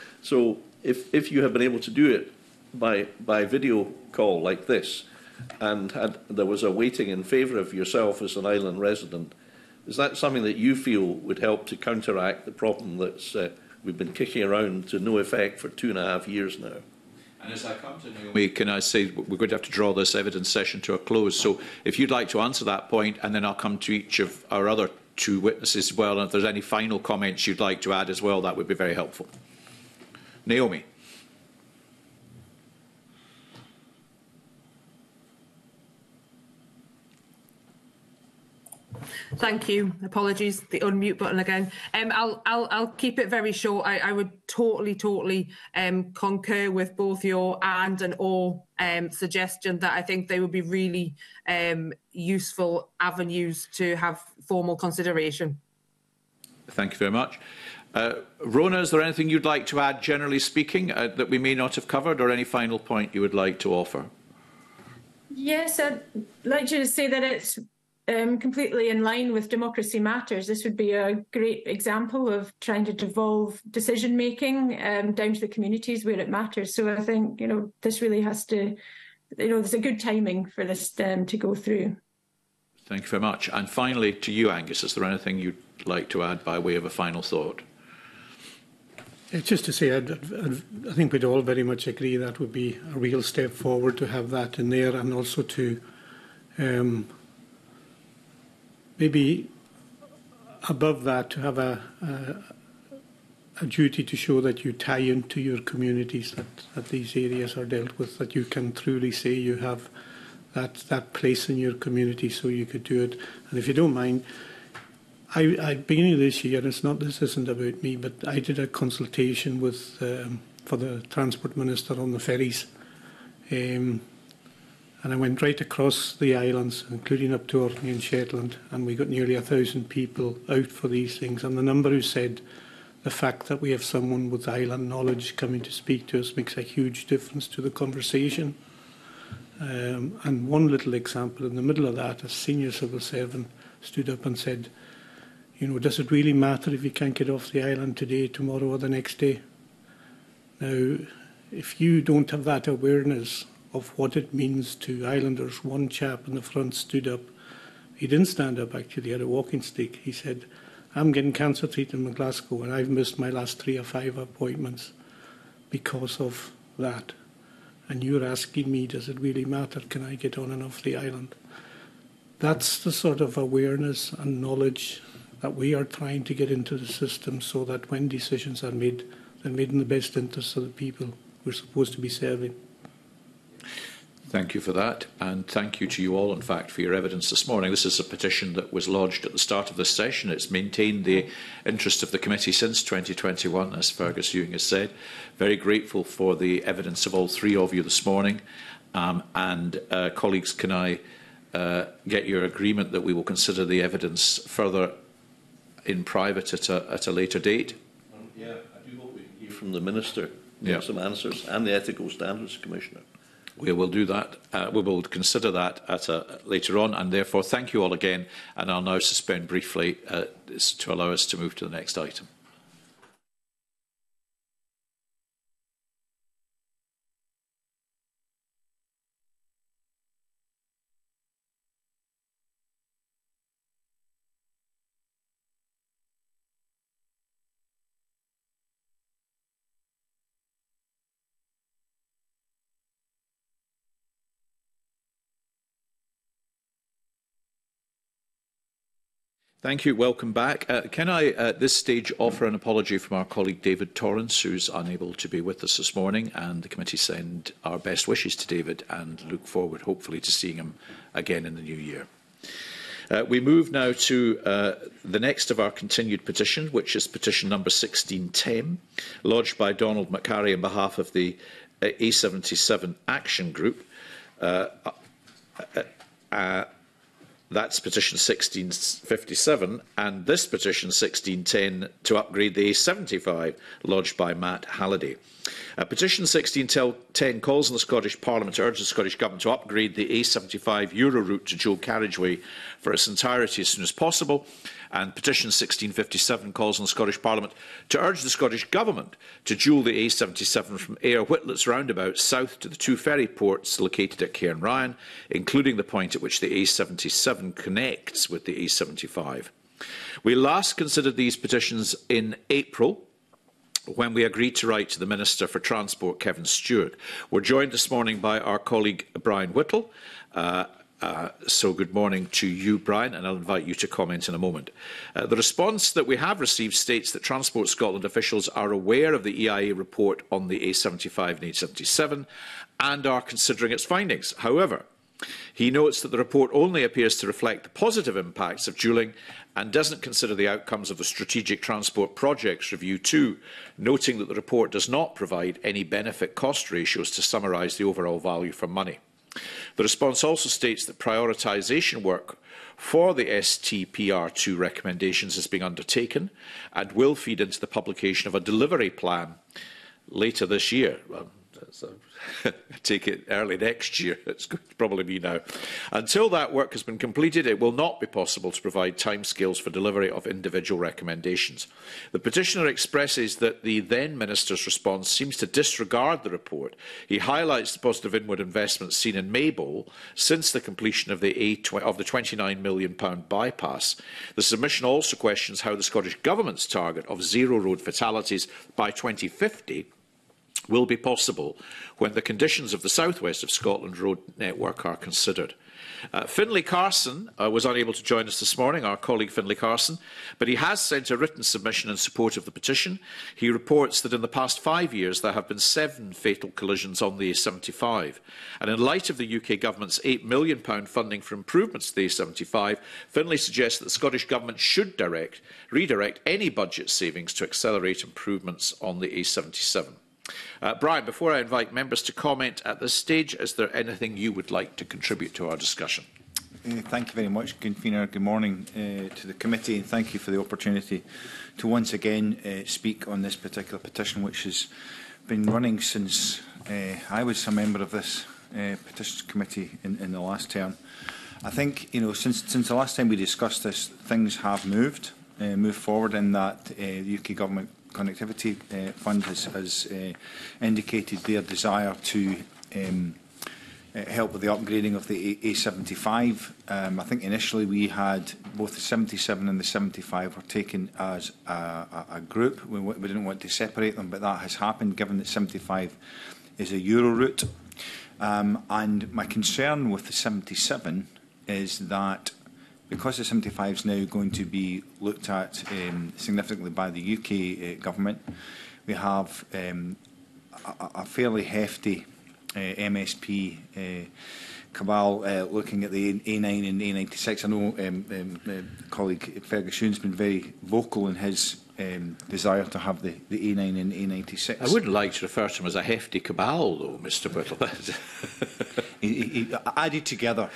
So if, if you have been able to do it by, by video call like this, and had, there was a weighting in favour of yourself as an island resident, is that something that you feel would help to counteract the problem that's uh, we've been kicking around to no effect for two and a half years now? And as I come to Naomi, can I say we're going to have to draw this evidence session to a close. So if you'd like to answer that point, and then I'll come to each of our other two witnesses as well. And if there's any final comments you'd like to add as well, that would be very helpful. Naomi. Thank you. Apologies, the unmute button again. Um, I'll, I'll, I'll keep it very short. I, I would totally, totally um, concur with both your and and or um, suggestion that I think they would be really um, useful avenues to have formal consideration. Thank you very much. Uh, Rona, is there anything you'd like to add, generally speaking, uh, that we may not have covered, or any final point you would like to offer? Yes, I'd like to say that it's Um, completely in line with Democracy Matters. This would be a great example of trying to devolve decision making um, down to the communities where it matters. So I think, you know, this really has to, you know, there's a good timing for this um, to go through. Thank you very much. And finally, to you, Angus, is there anything you'd like to add by way of a final thought? It's just to say, I'd, I'd, I think we'd all very much agree that would be a real step forward to have that in there, and also to um, maybe above that to have a, a, a duty to show that you tie into your communities, that, that these areas are dealt with, that you can truly say you have that, that place in your community so you could do it. And if you don't mind, I, I beginning of this year, it's not, this isn't about me, but I did a consultation with um, for the Transport Minister on the ferries, um, and I went right across the islands, including up to Orkney and Shetland, and we got nearly a thousand people out for these things. And the number who said the fact that we have someone with island knowledge coming to speak to us makes a huge difference to the conversation. Um, and one little example in the middle of that, a senior civil servant stood up and said, you know, does it really matter if you can't get off the island today, tomorrow or the next day? Now, if you don't have that awareness of what it means to islanders, one chap in the front stood up. He didn't stand up, actually, he had a walking stick. He said, I'm getting cancer treatment in Glasgow and I've missed my last three or five appointments because of that. And you're asking me, does it really matter? Can I get on and off the island? That's the sort of awareness and knowledge that we are trying to get into the system, so that when decisions are made, they're made in the best interests of the people we're supposed to be serving. Thank you for that, and thank you to you all, in fact, for your evidence this morning. This is a petition that was lodged at the start of this session. It's maintained the interest of the committee since twenty twenty-one, as Fergus Ewing has said. Very grateful for the evidence of all three of you this morning. Um, and, uh, colleagues, can I uh, get your agreement that we will consider the evidence further in private at a, at a later date? Um, yeah, I do hope we can hear from the Minister, yeah. some answers, and the Ethical Standards Commissioner. We will do that. Uh, we will consider that at a, later on, and therefore thank you all again, and I'll now suspend briefly uh, to allow us to move to the next item. Thank you. Welcome back. Uh, can I, at this stage, offer an apology from our colleague David Torrance, who's unable to be with us this morning, and the committee send our best wishes to David and look forward, hopefully, to seeing him again in the new year. Uh, we move now to uh, the next of our continued petition, which is petition number sixteen ten, lodged by Donald McCarry on behalf of the uh, A seventy-seven Action Group. Uh, uh, uh, That's petition sixteen fifty-seven, and this petition sixteen ten to upgrade the A seventy-five, lodged by Matt Halliday. Uh, petition sixteen ten calls on the Scottish Parliament to urge the Scottish Government to upgrade the A seventy-five Euro route to dual carriageway for its entirety as soon as possible. And petition sixteen fifty-seven calls on the Scottish Parliament to urge the Scottish Government to dual the A seventy-seven from Ayr Whitlets roundabout south to the two ferry ports located at Cairnryan, including the point at which the A seventy-seven connects with the A seventy-five. We last considered these petitions in April, when we agreed to write to the Minister for Transport, Kevin Stewart. We're joined this morning by our colleague Brian Whittle. Uh, Uh, so good morning to you, Brian, and I'll invite you to comment in a moment. Uh, the response that we have received states that Transport Scotland officials are aware of the E I A report on the A seventy-five and A seventy-seven and are considering its findings. However, he notes that the report only appears to reflect the positive impacts of dualling and doesn't consider the outcomes of the Strategic Transport Projects Review too, noting that the report does not provide any benefit-cost ratios to summarise the overall value for money. The response also states that prioritisation work for the S T P R two recommendations is being undertaken and will feed into the publication of a delivery plan later this year. Well, So take it early next year. It's going to probably be now. Until that work has been completed, it will not be possible to provide timescales for delivery of individual recommendations. The petitioner expresses that the then Minister's response seems to disregard the report. He highlights the positive inward investments seen in Maybole since the completion of the, A of the twenty-nine million pound bypass. The submission also questions how the Scottish Government's target of zero road fatalities by twenty fifty will be possible when the conditions of the southwest of Scotland road network are considered. Uh, Finlay Carson uh, was unable to join us this morning, our colleague Finlay Carson, but he has sent a written submission in support of the petition. He reports that in the past five years there have been seven fatal collisions on the A seventy-five. And in light of the U K Government's eight million pound funding for improvements to the A seventy-five, Finlay suggests that the Scottish Government should direct, redirect any budget savings to accelerate improvements on the A seventy-seven. Uh, Brian, before I invite members to comment at this stage, is there anything you would like to contribute to our discussion? Uh, thank you very much, Convener. Good morning uh, to the committee, and thank you for the opportunity to once again uh, speak on this particular petition, which has been running since uh, I was a member of this uh, petitions committee in, in the last term. I think, you know, since since the last time we discussed this, things have moved, uh, moved forward in that uh, the U K Government Connectivity uh, Fund has, has uh, indicated their desire to um, uh, help with the upgrading of the A seventy-five. Um, I think initially we had both the seventy-seven and the seventy-five were taken as a, a, a group. We, we didn't want to separate them, but that has happened given that seventy-five is a Euro route. Um, and my concern with the seventy-seven is that because the seventy-five is now going to be looked at um, significantly by the U K uh, Government, we have um, a, a fairly hefty uh, M S P uh, cabal uh, looking at the A nine and A ninety-six. I know um, um, uh, colleague Ferguson has been very vocal in his um, desire to have the, the A nine and A ninety-six. I wouldn't like to refer to him as a hefty cabal, though, Mr Whittle. he, he, he added together.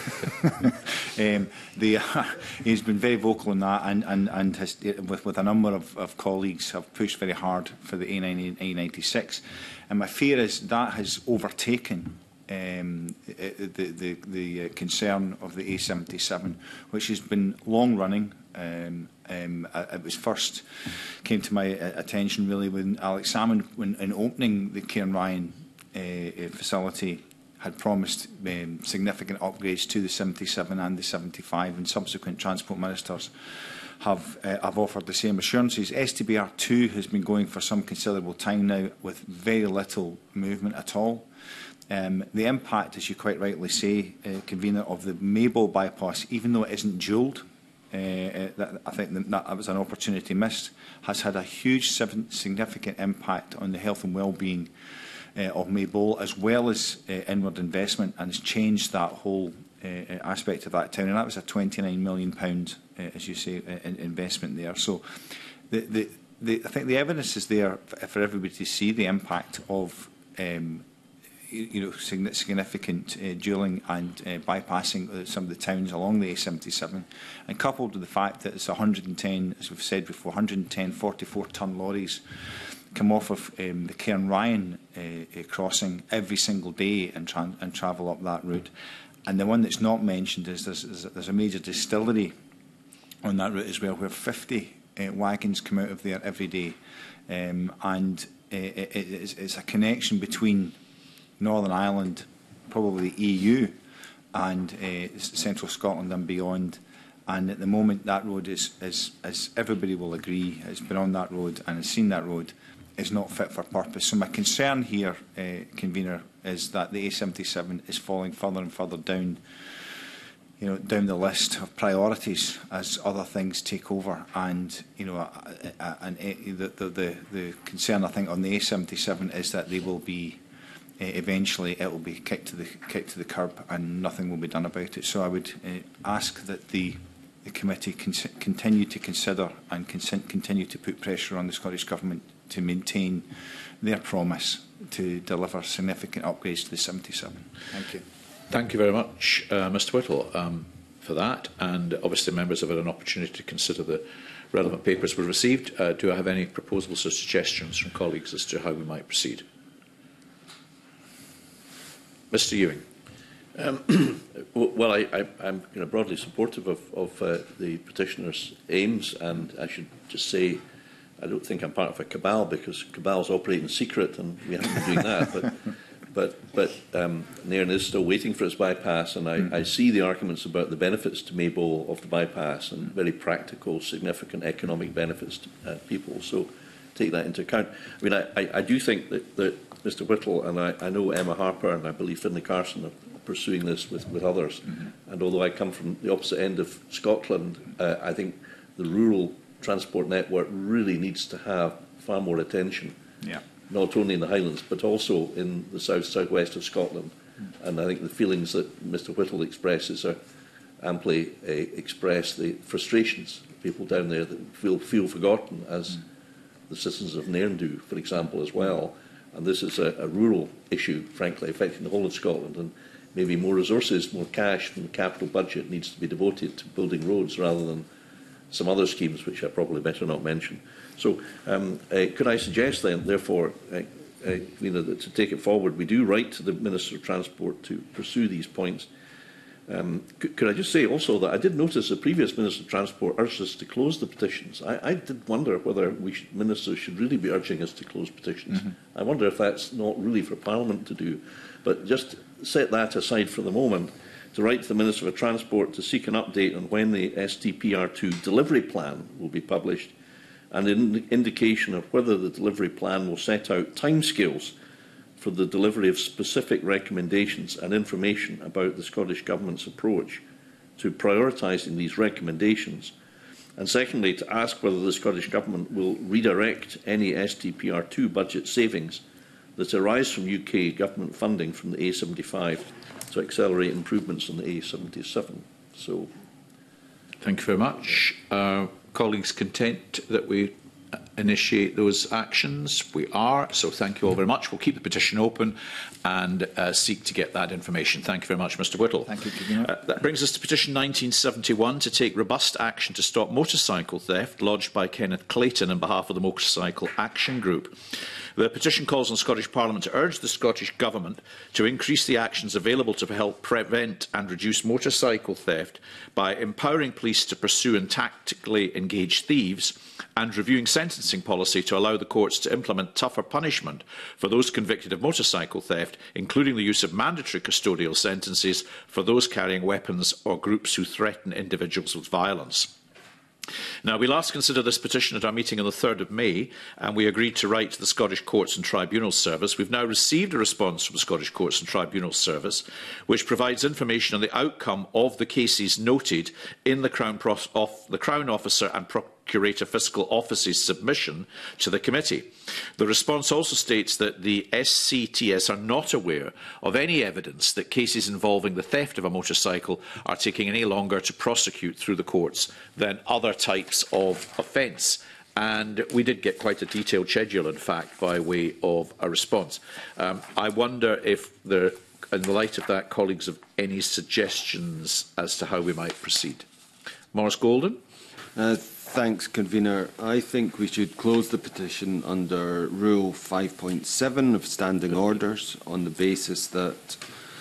um, the, uh, he's been very vocal in that, and, and, and has, with, with a number of, of colleagues, have pushed very hard for the A nine and A ninety-six. And my fear is that has overtaken Um, the, the, the concern of the A seventy-seven, which has been long running. Um, um, it was first came to my attention really when Alex Salmond, when in opening the Cairnryan uh, facility, had promised um, significant upgrades to the seventy-seven and the seventy-five, and subsequent transport ministers have, uh, have offered the same assurances. S T B R two has been going for some considerable time now with very little movement at all. Um, the impact, as you quite rightly say, uh, Convener, of the Maybole bypass, even though it isn't dualled, uh, uh, that, I think that, that was an opportunity missed, has had a huge significant impact on the health and well-being uh, of Maybole, as well as uh, inward investment, and has changed that whole uh, aspect of that town. And that was a twenty-nine million pound, uh, as you say, uh, investment there. So the, the, the, I think the evidence is there for everybody to see the impact of um, you know, significant uh, dualling and uh, bypassing uh, some of the towns along the A seventy-seven, and coupled with the fact that it's one hundred and ten, as we've said before, one hundred and ten forty-four tonne lorries come off of um, the Cairnryan uh, uh, crossing every single day and, tra and travel up that route. And the one that's not mentioned is there's, there's a major distillery on that route as well, where fifty uh, wagons come out of there every day, um, and uh, it, it's, it's a connection between Northern Ireland, probably the E U, and uh, central Scotland and beyond. And at the moment, that road is, is, as everybody will agree, has been on that road and has seen that road, is not fit for purpose. So my concern here, uh, Convener, is that the A seventy-seven is falling further and further down, you know, down the list of priorities as other things take over. And you know, uh, uh, and uh, the, the the concern I think on the A seventy-seven is that they will be. Uh, eventually it will be kicked to the kicked to the curb and nothing will be done about it. So I would uh, ask that the, the committee con continue to consider and continue to put pressure on the Scottish Government to maintain their promise to deliver significant upgrades to the seventy-seven. Thank you. Thank you very much, uh, Mr Whittle, um, for that. And obviously members have had an opportunity to consider the relevant papers we've received. Uh, do I have any proposals or suggestions from colleagues as to how we might proceed? Mr Ewing. Um, well, I, I, I'm you know, broadly supportive of, of uh, the petitioner's aims, and I should just say I don't think I'm part of a cabal, because cabals operate in secret, and we haven't been doing that. But but but um, Nairn is still waiting for its bypass, and I, mm. I see the arguments about the benefits to Maybole of the bypass and very practical, significant economic benefits to uh, people. So take that into account. I mean, I, I, I do think that, that Mister Whittle and I, I know Emma Harper and I believe Finlay Carson are pursuing this with, with others. Mm-hmm. And although I come from the opposite end of Scotland, uh, I think the rural transport network really needs to have far more attention, yeah. not only in the Highlands, but also in the south, south-west of Scotland. Mm. And I think the feelings that Mister Whittle expresses are amply uh, express the frustrations of people down there that feel, feel forgotten, as mm. the citizens of Nairn do, for example, as well. And this is a, a rural issue, frankly, affecting the whole of Scotland. And maybe more resources, more cash from the capital budget needs to be devoted to building roads rather than some other schemes which I probably better not mention. So um, uh, could I suggest then, therefore, uh, uh, you know, that to take it forward, we do write to the Minister of Transport to pursue these points. Um, could, could I just say also that I did notice the previous Minister of Transport urged us to close the petitions. I, I did wonder whether we should, ministers should really be urging us to close petitions. Mm-hmm. I wonder if that's not really for Parliament to do. But just set that aside for the moment, to write to the Minister for Transport to seek an update on when the S T P R two delivery plan will be published, and an indication of whether the delivery plan will set out timescales for the delivery of specific recommendations and information about the Scottish Government's approach to prioritising these recommendations. And secondly, to ask whether the Scottish Government will redirect any S T P R two budget savings that arise from U K government funding from the A seventy-five to accelerate improvements on the A seventy-seven. So, thank you very much. Uh, colleagues content that we initiate those actions? We are, so thank you all very much. We'll keep the petition open and uh, seek to get that information. Thank you very much, Mr Whittle. Thank you, uh, that brings us to petition nineteen seventy-one to take robust action to stop motorcycle theft, lodged by Kenneth Clayton on behalf of the Motorcycle Action Group. The petition calls on the Scottish Parliament to urge the Scottish Government to increase the actions available to help prevent and reduce motorcycle theft by empowering police to pursue and tactically engage thieves, and reviewing sentencing policy to allow the courts to implement tougher punishment for those convicted of motorcycle theft, including the use of mandatory custodial sentences for those carrying weapons or groups who threaten individuals with violence. Now, we last considered this petition at our meeting on the third of May, and we agreed to write to the Scottish Courts and Tribunals Service. We've now received a response from the Scottish Courts and Tribunals Service, which provides information on the outcome of the cases noted in the Crown, Pros of the Crown Officer and Procurator Fiscal Office's submission to the committee. The response also states that the S C T S are not aware of any evidence that cases involving the theft of a motorcycle are taking any longer to prosecute through the courts than other types of offence. And we did get quite a detailed schedule, in fact, by way of a response. Um, I wonder if there, in the light of that, colleagues have any suggestions as to how we might proceed. Maurice Golden. Uh, Thanks, Convener. I think we should close the petition under Rule five point seven of Standing Orders on the basis that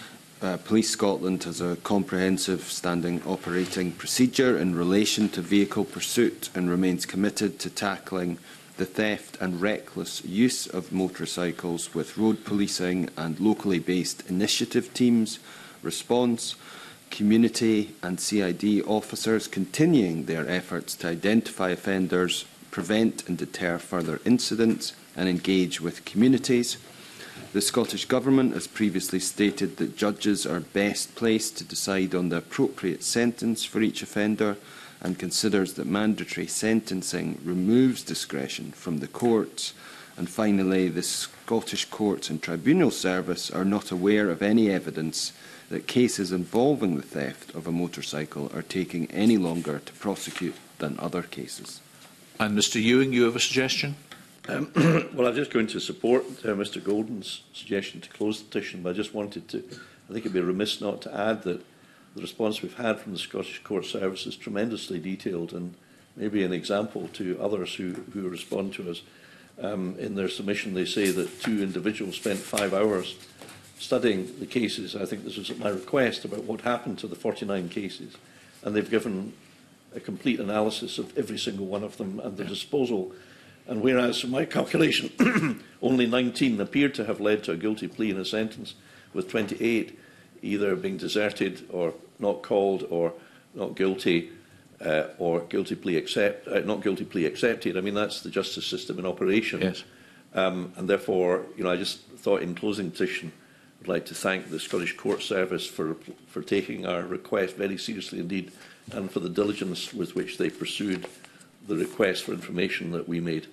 uh, Police Scotland has a comprehensive standing operating procedure in relation to vehicle pursuit and remains committed to tackling the theft and reckless use of motorcycles with road policing and locally based initiative teams, response, community and C I D officers continuing their efforts to identify offenders, prevent and deter further incidents and engage with communities. The Scottish Government has previously stated that judges are best placed to decide on the appropriate sentence for each offender and considers that mandatory sentencing removes discretion from the courts. And finally, the Scottish Courts and Tribunal Service are not aware of any evidence that cases involving the theft of a motorcycle are taking any longer to prosecute than other cases. And Mr Ewing, you have a suggestion? Um, well, I'm just going to support uh, Mr Golden's suggestion to close the petition, but I just wanted to, I think it would be remiss not to add that the response we've had from the Scottish Court Service is tremendously detailed and maybe an example to others who, who respond to us. Um, in their submission, they say that two individuals spent five hours studying the cases. I think this was at my request about what happened to the forty-nine cases, and they've given a complete analysis of every single one of them and the disposal. And whereas, from my calculation, only nineteen appeared to have led to a guilty plea and a sentence, with twenty-eight either being deserted or not called or not guilty, uh, or guilty plea accept, uh, not guilty plea accepted. I mean, that's the justice system in operation. Yes. Um, and therefore, you know, I just thought in closing petition, I'd like to thank the Scottish Court Service for for taking our request very seriously indeed, and for the diligence with which they pursued the request for information that we made.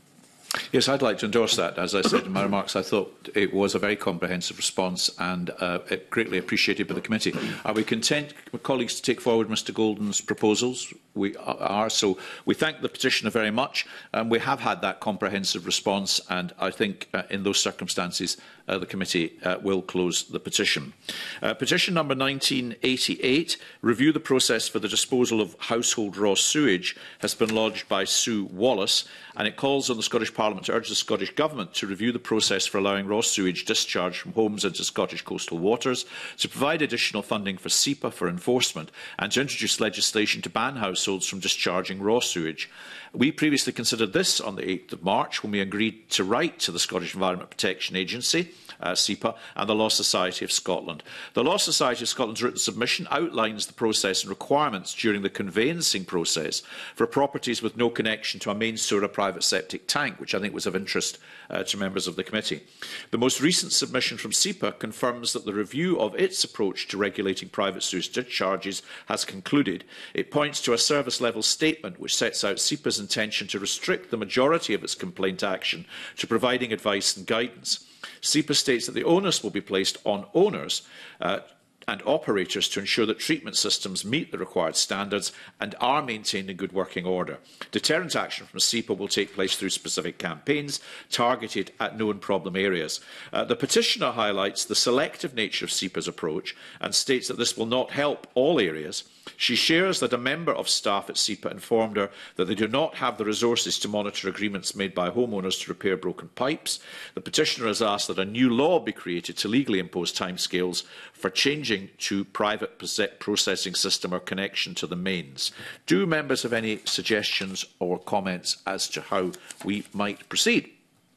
Yes, I'd like to endorse that. As I said in my remarks, I thought it was a very comprehensive response and uh, greatly appreciated by the committee. Are we content, colleagues, to take forward Mr Golden's proposals? We are. So we thank the petitioner very much. Um, we have had that comprehensive response, and I think uh, in those circumstances uh, the committee uh, will close the petition. Uh, petition number nineteen eighty-eight, review the process for the disposal of household raw sewage, has been lodged by Sue Wallace, and it calls on the Scottish Parliament to urge the Scottish Government to review the process for allowing raw sewage discharged from homes into Scottish coastal waters, to provide additional funding for S E P A for enforcement, and to introduce legislation to ban households from discharging raw sewage. We previously considered this on the eighth of March when we agreed to write to the Scottish Environment Protection Agency, uh, S E P A, and the Law Society of Scotland. The Law Society of Scotland's written submission outlines the process and requirements during the conveyancing process for properties with no connection to a main sewer or private septic tank, which I think was of interest uh, to members of the committee. The most recent submission from S E P A confirms that the review of its approach to regulating private sewage discharges has concluded. It points to a service-level statement which sets out S E P A's intention to restrict the majority of its complaint action to providing advice and guidance. S E P A states that the onus will be placed on owners uh, and operators to ensure that treatment systems meet the required standards and are maintained in good working order. Deterrent action from S E P A will take place through specific campaigns targeted at known problem areas. Uh, the petitioner highlights the selective nature of S E P A's approach and states that this will not help all areas. She shares that a member of staff at S E P A informed her that they do not have the resources to monitor agreements made by homeowners to repair broken pipes. The petitioner has asked that a new law be created to legally impose timescales for changing to private processing system or connection to the mains. Do members have any suggestions or comments as to how we might proceed?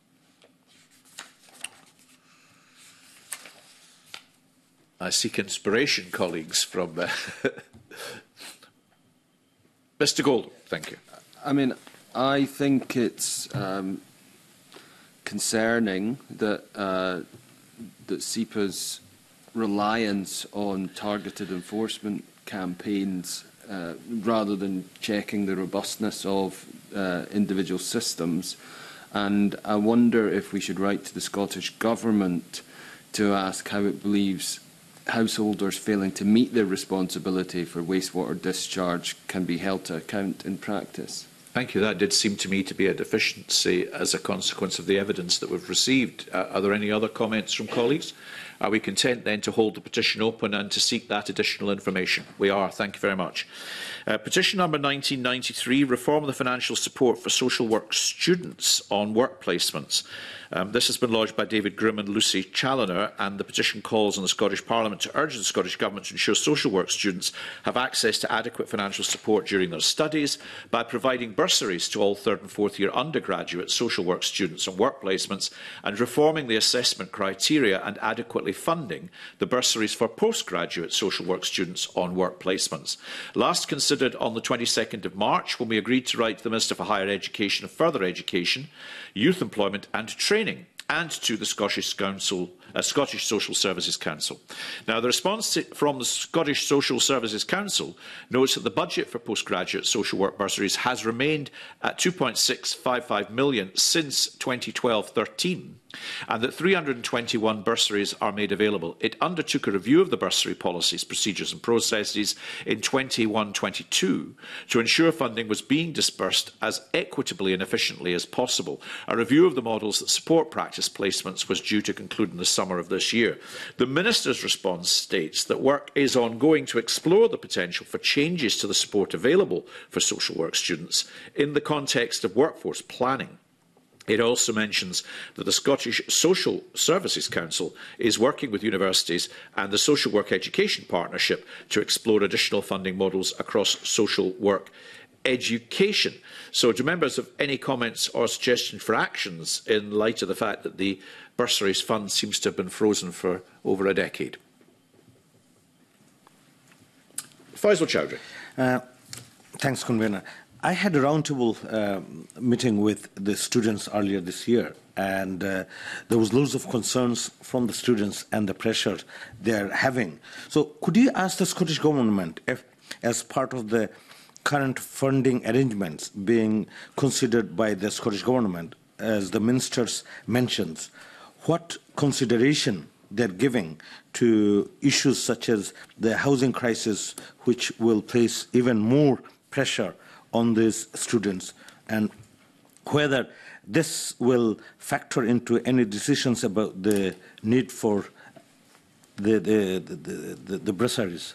I seek inspiration, colleagues, from uh, Mr Gold. Thank you. I mean, I think it's um, concerning that uh, that S E P A's reliance on targeted enforcement campaigns uh, rather than checking the robustness of uh, individual systems. And I wonder if we should write to the Scottish Government to ask how it believes householders failing to meet their responsibility for wastewater discharge can be held to account in practice. Thank you. That did seem to me to be a deficiency as a consequence of the evidence that we've received. Uh, are there any other comments from colleagues? Are we content then to hold the petition open and to seek that additional information? We are. Thank you very much. Uh, petition number nineteen ninety-three, reform the financial support for social work students on work placements. Um, this has been lodged by David Grimm and Lucy Challoner, and the petition calls on the Scottish Parliament to urge the Scottish Government to ensure social work students have access to adequate financial support during their studies by providing bursaries to all third and fourth year undergraduate social work students on work placements, and reforming the assessment criteria and adequately funding the bursaries for postgraduate social work students on work placements. Last considered on the twenty-second of March, when we agreed to write to the Minister for Higher Education and Further Education, Youth Employment and Training, and to the Scottish Council, uh, Scottish Social Services Council. Now, the response to, from the Scottish Social Services Council notes that the budget for postgraduate social work bursaries has remained at two point six five five million pounds since twenty twelve thirteen, and that three hundred and twenty-one bursaries are made available. It undertook a review of the bursary policies, procedures and processes in twenty-one twenty-two to ensure funding was being disbursed as equitably and efficiently as possible. A review of the models that support practice placements was due to conclude in the summer of this year. The Minister's response states that work is ongoing to explore the potential for changes to the support available for social work students in the context of workforce planning. It also mentions that the Scottish Social Services Council is working with universities and the Social Work Education Partnership to explore additional funding models across social work education. So do members have any comments or suggestions for actions in light of the fact that the bursaries fund seems to have been frozen for over a decade? Faisal Chowdhury. Uh, thanks, Convener. I had a roundtable uh, meeting with the students earlier this year, and uh, there was loads of concerns from the students and the pressure they're having. So could you ask the Scottish Government if, as part of the current funding arrangements being considered by the Scottish Government, as the ministers mentioned, what consideration they're giving to issues such as the housing crisis, which will place even more pressure on these students, and whether this will factor into any decisions about the need for the, the, the, the, the bursaries?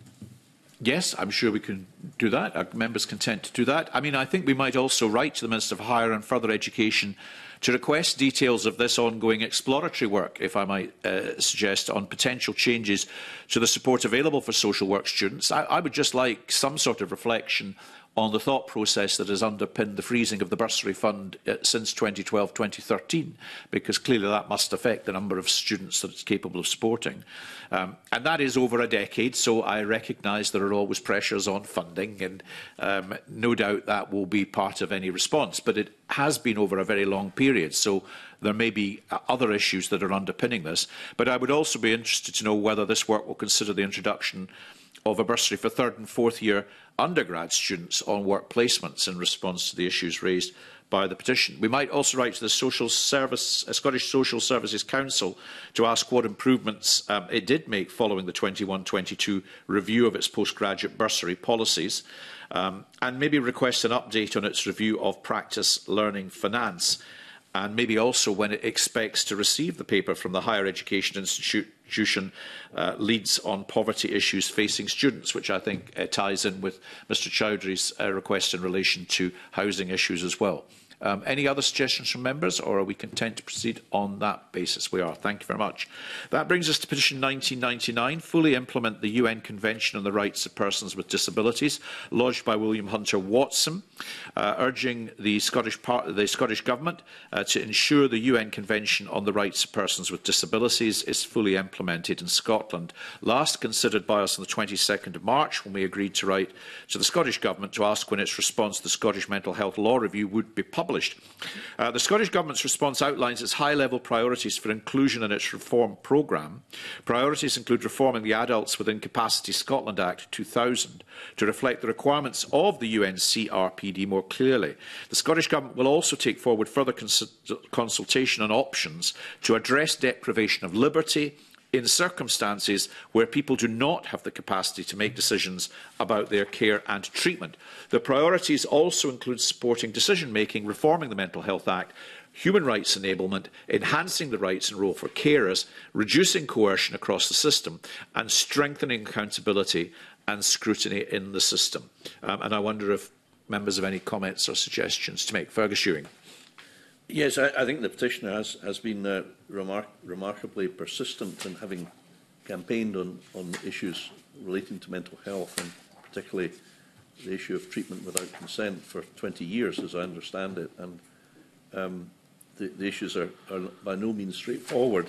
Yes, I'm sure we can do that. Our members consent to do that. I mean, I think we might also write to the Minister for Higher and Further Education to request details of this ongoing exploratory work, if I might uh, suggest, on potential changes to the support available for social work students. I, I would just like some sort of reflection on the thought process that has underpinned the freezing of the bursary fund uh, since twenty twelve twenty thirteen, because clearly that must affect the number of students that it's capable of supporting. Um, and that is over a decade, so I recognise there are always pressures on funding, and um, no doubt that will be part of any response. But it has been over a very long period, so there may be other issues that are underpinning this. But I would also be interested to know whether this work will consider the introduction of a bursary for third and fourth year undergrad students on work placements in response to the issues raised by the petition. We might also write to the Social Service, uh, Scottish Social Services Council to ask what improvements um, it did make following the twenty-one twenty-two review of its postgraduate bursary policies, um, and maybe request an update on its review of practice learning finance, and maybe also when it expects to receive the paper from the Higher Education Institution uh, Leads on Poverty Issues Facing Students, which I think uh, ties in with Mr Chowdhury's uh, request in relation to housing issues as well. Um, any other suggestions from members, or are we content to proceed on that basis? We are. Thank you very much. That brings us to petition nineteen ninety-nine, fully implement the U N Convention on the Rights of Persons with Disabilities, lodged by William Hunter Watson, uh, urging the Scottish, part, the Scottish Government uh, to ensure the U N Convention on the Rights of Persons with Disabilities is fully implemented in Scotland. Last considered by us on the twenty-second of March, when we agreed to write to the Scottish Government to ask when its response to the Scottish Mental Health Law Review would be published. Uh, the Scottish Government's response outlines its high-level priorities for inclusion in its reform programme. Priorities include reforming the Adults with Incapacity Scotland Act two thousand to reflect the requirements of the U N C R P D more clearly. The Scottish Government will also take forward further cons consultation on options to address deprivation of liberty in circumstances where people do not have the capacity to make decisions about their care and treatment. The priorities also include supporting decision-making, reforming the Mental Health Act, human rights enablement, enhancing the rights and role for carers, reducing coercion across the system, and strengthening accountability and scrutiny in the system. Um, and I wonder if members have any comments or suggestions to make. Fergus Ewing. Yes, I, I think the petitioner has, has been uh, remark remarkably persistent in having campaigned on, on issues relating to mental health, and particularly the issue of treatment without consent for twenty years, as I understand it. And um, the, the issues are, are by no means straightforward.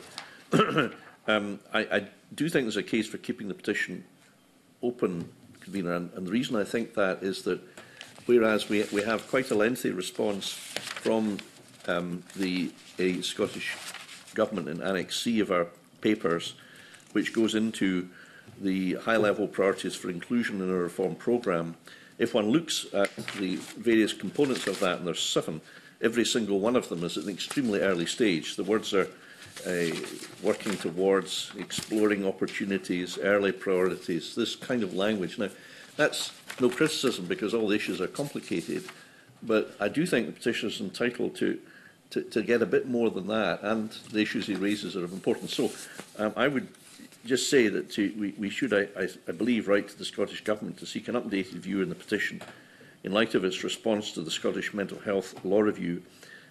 um, I, I do think there's a case for keeping the petition open, Convener, and, and the reason I think that is that whereas we, we have quite a lengthy response from Um, the a Scottish Government in Annex C of our papers, which goes into the high-level priorities for inclusion in a reform programme. If one looks at the various components of that, and there's seven, every single one of them is at an extremely early stage. The words are uh, working towards, exploring opportunities, early priorities, this kind of language. Now, that's no criticism because all the issues are complicated, but I do think the petitioner is entitled to To, to get a bit more than that, and the issues he raises are of importance. So um, I would just say that to, we, we should, I, I, I believe, write to the Scottish Government to seek an updated view in the petition in light of its response to the Scottish Mental Health Law Review,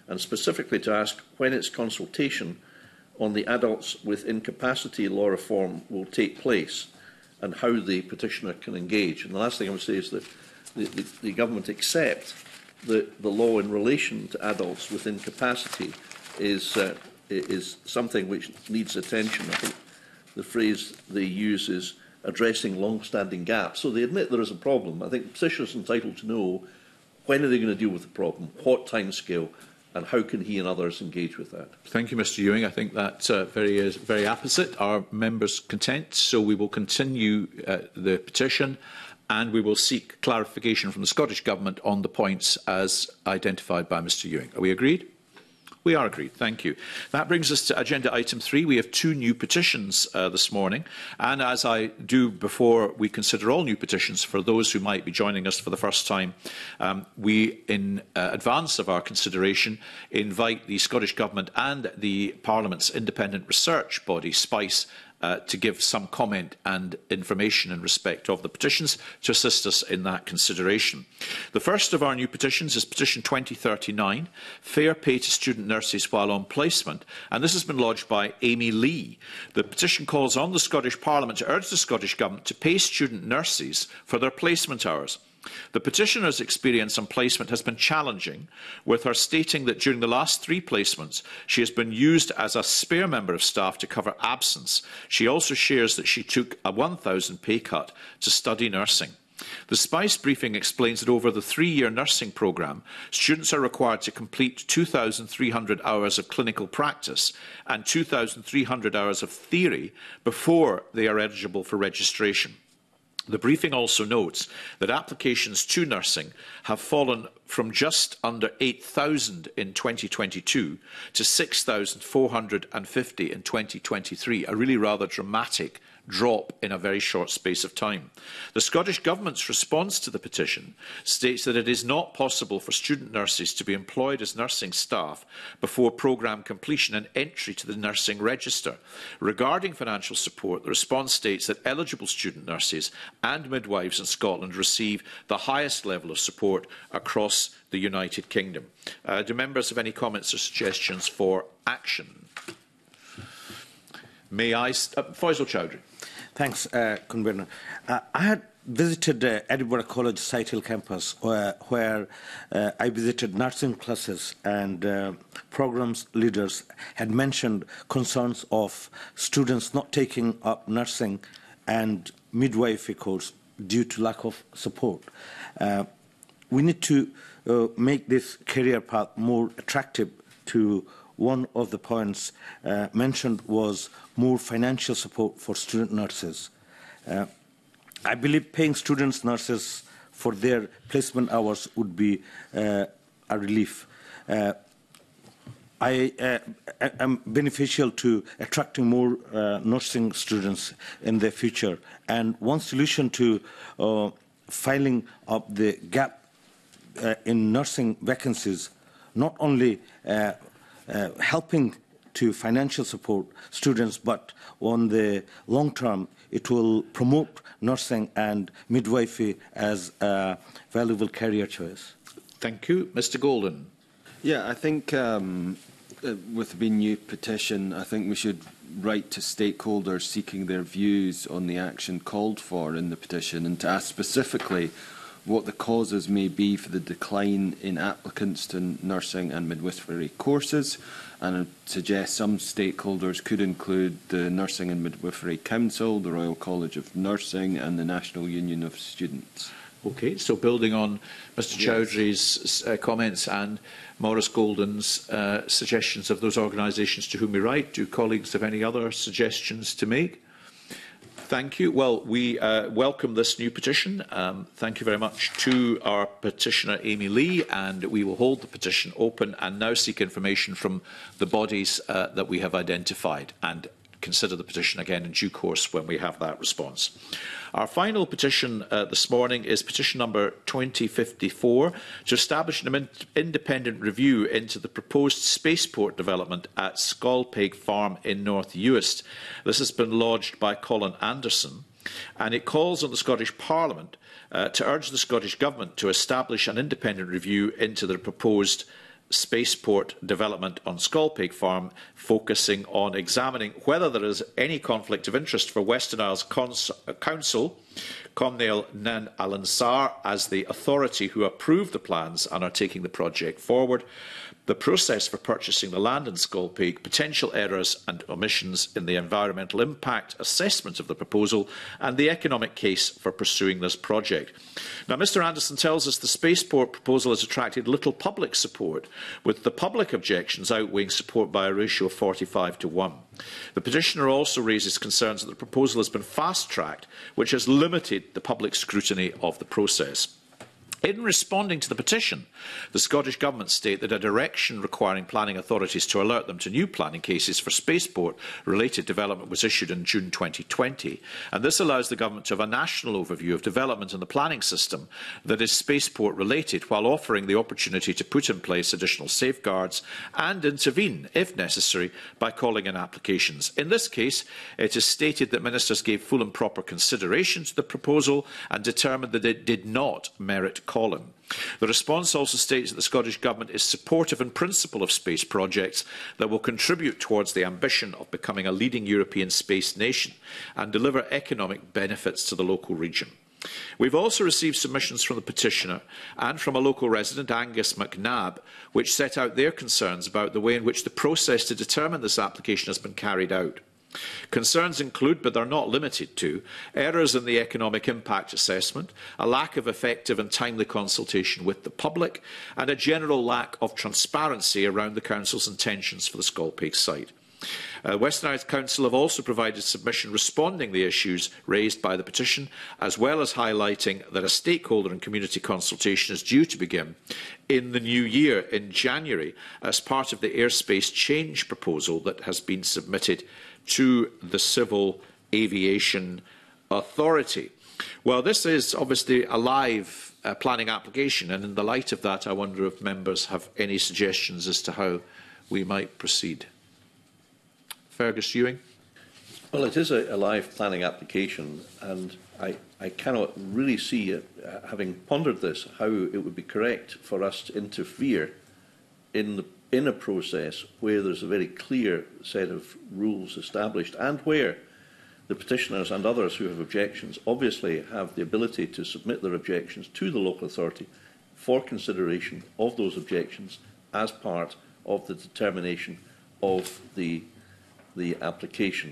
and specifically to ask when its consultation on the adults with incapacity law reform will take place and how the petitioner can engage. And the last thing I would say is that the, the, the government accept that the law in relation to adults with incapacity is, uh, is something which needs attention. I think the phrase they use is addressing long-standing gaps. So they admit there is a problem. I think the petitioner is entitled to know when are they going to deal with the problem, what timescale, and how can he and others engage with that. Thank you, Mr Ewing. I think that uh, very is very apposite. Our members' content, so we will continue uh, the petition and we will seek clarification from the Scottish Government on the points as identified by Mr Ewing. Are we agreed? We are agreed. Thank you. That brings us to agenda item three. We have two new petitions uh, this morning. And as I do before we consider all new petitions, for those who might be joining us for the first time, um, we, in uh, advance of our consideration, invite the Scottish Government and the Parliament's independent research body, SPICE, Uh, to give some comment and information in respect of the petitions to assist us in that consideration. The first of our new petitions is petition twenty thirty-nine, Fair Pay to Student Nurses While on Placement, and this has been lodged by Amy Lee. The petition calls on the Scottish Parliament to urge the Scottish Government to pay student nurses for their placement hours. The petitioner's experience on placement has been challenging, with her stating that during the last three placements she has been used as a spare member of staff to cover absence. She also shares that she took a one thousand pay cut to study nursing. The SPICE briefing explains that over the three-year nursing programme, students are required to complete two thousand three hundred hours of clinical practice and two thousand three hundred hours of theory before they are eligible for registration. The briefing also notes that applications to nursing have fallen from just under eight thousand in twenty twenty-two to six thousand four hundred fifty in twenty twenty-three, a really rather dramatic drop in a very short space of time. The Scottish Government's response to the petition states that it is not possible for student nurses to be employed as nursing staff before programme completion and entry to the nursing register. Regarding financial support, the response states that eligible student nurses and midwives in Scotland receive the highest level of support across the United Kingdom. Uh, do members have any comments or suggestions for action? May I... Uh, Faisal Chowdhury. Thanks, uh, Convener. Uh, I had visited uh, Edinburgh College Sighthill campus, where, where uh, I visited nursing classes, and uh, programmes leaders had mentioned concerns of students not taking up nursing and midwifery course due to lack of support. Uh, we need to uh, make this career path more attractive. To one of the points uh, mentioned was more financial support for student nurses. Uh, I believe paying students nurses for their placement hours would be uh, a relief. Uh, I uh, am beneficial to attracting more uh, nursing students in the future. And one solution to uh, filling up the gap uh, in nursing vacancies, not only uh, uh, helping to financial support students, but on the long term, it will promote nursing and midwifery as a valuable career choice. Thank you. Mister Golden. Yeah, I think um, uh, with the new petition, I think we should write to stakeholders seeking their views on the action called for in the petition, and to ask specifically what the causes may be for the decline in applicants to nursing and midwifery courses, and I suggest some stakeholders could include the Nursing and Midwifery Council, the Royal College of Nursing and the National Union of Students. Okay, so building on Mister Yes. Chowdhury's uh, comments and Maurice Golden's uh, suggestions of those organisations to whom we write, do colleagues have any other suggestions to make? Thank you. Well, we uh, welcome this new petition. Um, thank you very much to our petitioner, Amy Lee, and we will hold the petition open and now seek information from the bodies uh, that we have identified and consider the petition again in due course when we have that response. Our final petition uh, this morning is petition number twenty fifty-four to establish an in independent review into the proposed spaceport development at Skolpig Farm in North Uist. This has been lodged by Colin Anderson, and it calls on the Scottish Parliament uh, to urge the Scottish Government to establish an independent review into the proposed spaceport development on Scolpig Farm, focusing on examining whether there is any conflict of interest for Western Isles Cons Council, Comnail Nan Alansar, as the authority who approved the plans and are taking the project forward, the process for purchasing the land in Scolpig, potential errors and omissions in the environmental impact assessment of the proposal, and the economic case for pursuing this project. Now, Mr Anderson tells us the spaceport proposal has attracted little public support, with the public objections outweighing support by a ratio of forty-five to one. The petitioner also raises concerns that the proposal has been fast-tracked, which has limited the public scrutiny of the process. In responding to the petition, the Scottish Government state that a direction requiring planning authorities to alert them to new planning cases for spaceport-related development was issued in June twenty twenty, and this allows the Government to have a national overview of development in the planning system that is spaceport-related, while offering the opportunity to put in place additional safeguards and intervene, if necessary, by calling in applications. In this case, it is stated that ministers gave full and proper consideration to the proposal and determined that it did not merit calling. The response also states that the Scottish Government is supportive in principle of space projects that will contribute towards the ambition of becoming a leading European space nation and deliver economic benefits to the local region. We've also received submissions from the petitioner and from a local resident, Angus McNabb, which set out their concerns about the way in which the process to determine this application has been carried out. Concerns include, but are not limited to, errors in the economic impact assessment, a lack of effective and timely consultation with the public, and a general lack of transparency around the Council's intentions for the Scolpig site. Uh, Western Isles Council have also provided submission responding to the issues raised by the petition, as well as highlighting that a stakeholder and community consultation is due to begin in the new year, in January, as part of the airspace change proposal that has been submitted to the Civil Aviation Authority. Well, this is obviously a live uh, planning application, and in the light of that, I wonder if members have any suggestions as to how we might proceed. Fergus Ewing. Well, it is a, a live planning application, and I, I cannot really see, uh, having pondered this, how it would be correct for us to interfere in the in a process where there's a very clear set of rules established, and where the petitioners and others who have objections obviously have the ability to submit their objections to the local authority for consideration of those objections as part of the determination of the, the application.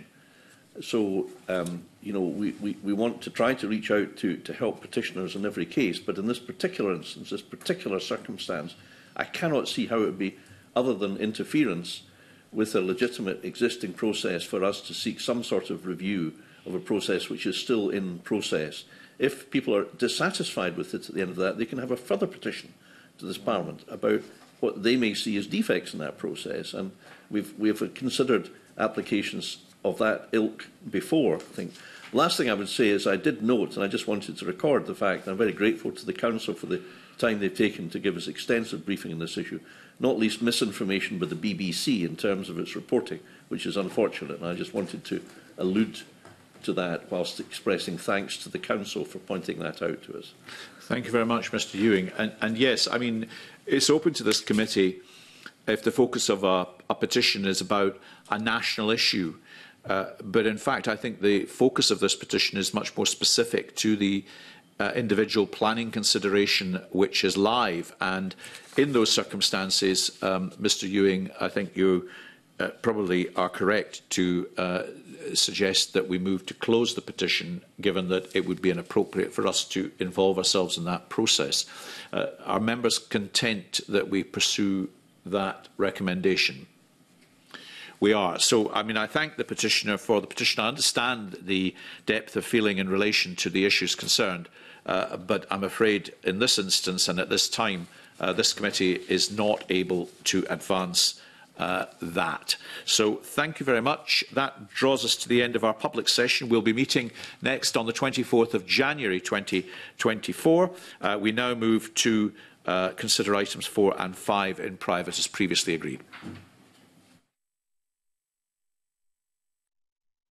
So, um, you know, we, we, we want to try to reach out to, to help petitioners in every case, but in this particular instance, this particular circumstance, I cannot see how it would be other than interference with a legitimate existing process for us to seek some sort of review of a process which is still in process. If people are dissatisfied with it at the end of that, they can have a further petition to this Parliament about what they may see as defects in that process. And we've, we've considered applications of that ilk before, I think. Last thing I would say is I did note, and I just wanted to record the fact, and I'm very grateful to the Council for the time they've taken to give us extensive briefing on this issue, not least misinformation by the B B C in terms of its reporting, which is unfortunate, and I just wanted to allude to that whilst expressing thanks to the Council for pointing that out to us. Thank you very much, Mr Ewing. And, and yes, I mean, it's open to this committee if the focus of a, a petition is about a national issue. Uh, but in fact, I think the focus of this petition is much more specific to the uh, individual planning consideration which is live. And in those circumstances, um, Mr Ewing, I think you uh, probably are correct to uh, suggest that we move to close the petition, given that it would be inappropriate for us to involve ourselves in that process. Uh, are members content that we pursue that recommendation? We are. So, I mean, I thank the petitioner for the petition. I understand the depth of feeling in relation to the issues concerned, uh, but I'm afraid in this instance and at this time, uh, this committee is not able to advance uh, that. So, thank you very much. That draws us to the end of our public session. We'll be meeting next on the twenty-fourth of January twenty twenty-four. Uh, we now move to uh, consider items four and five in private as previously agreed.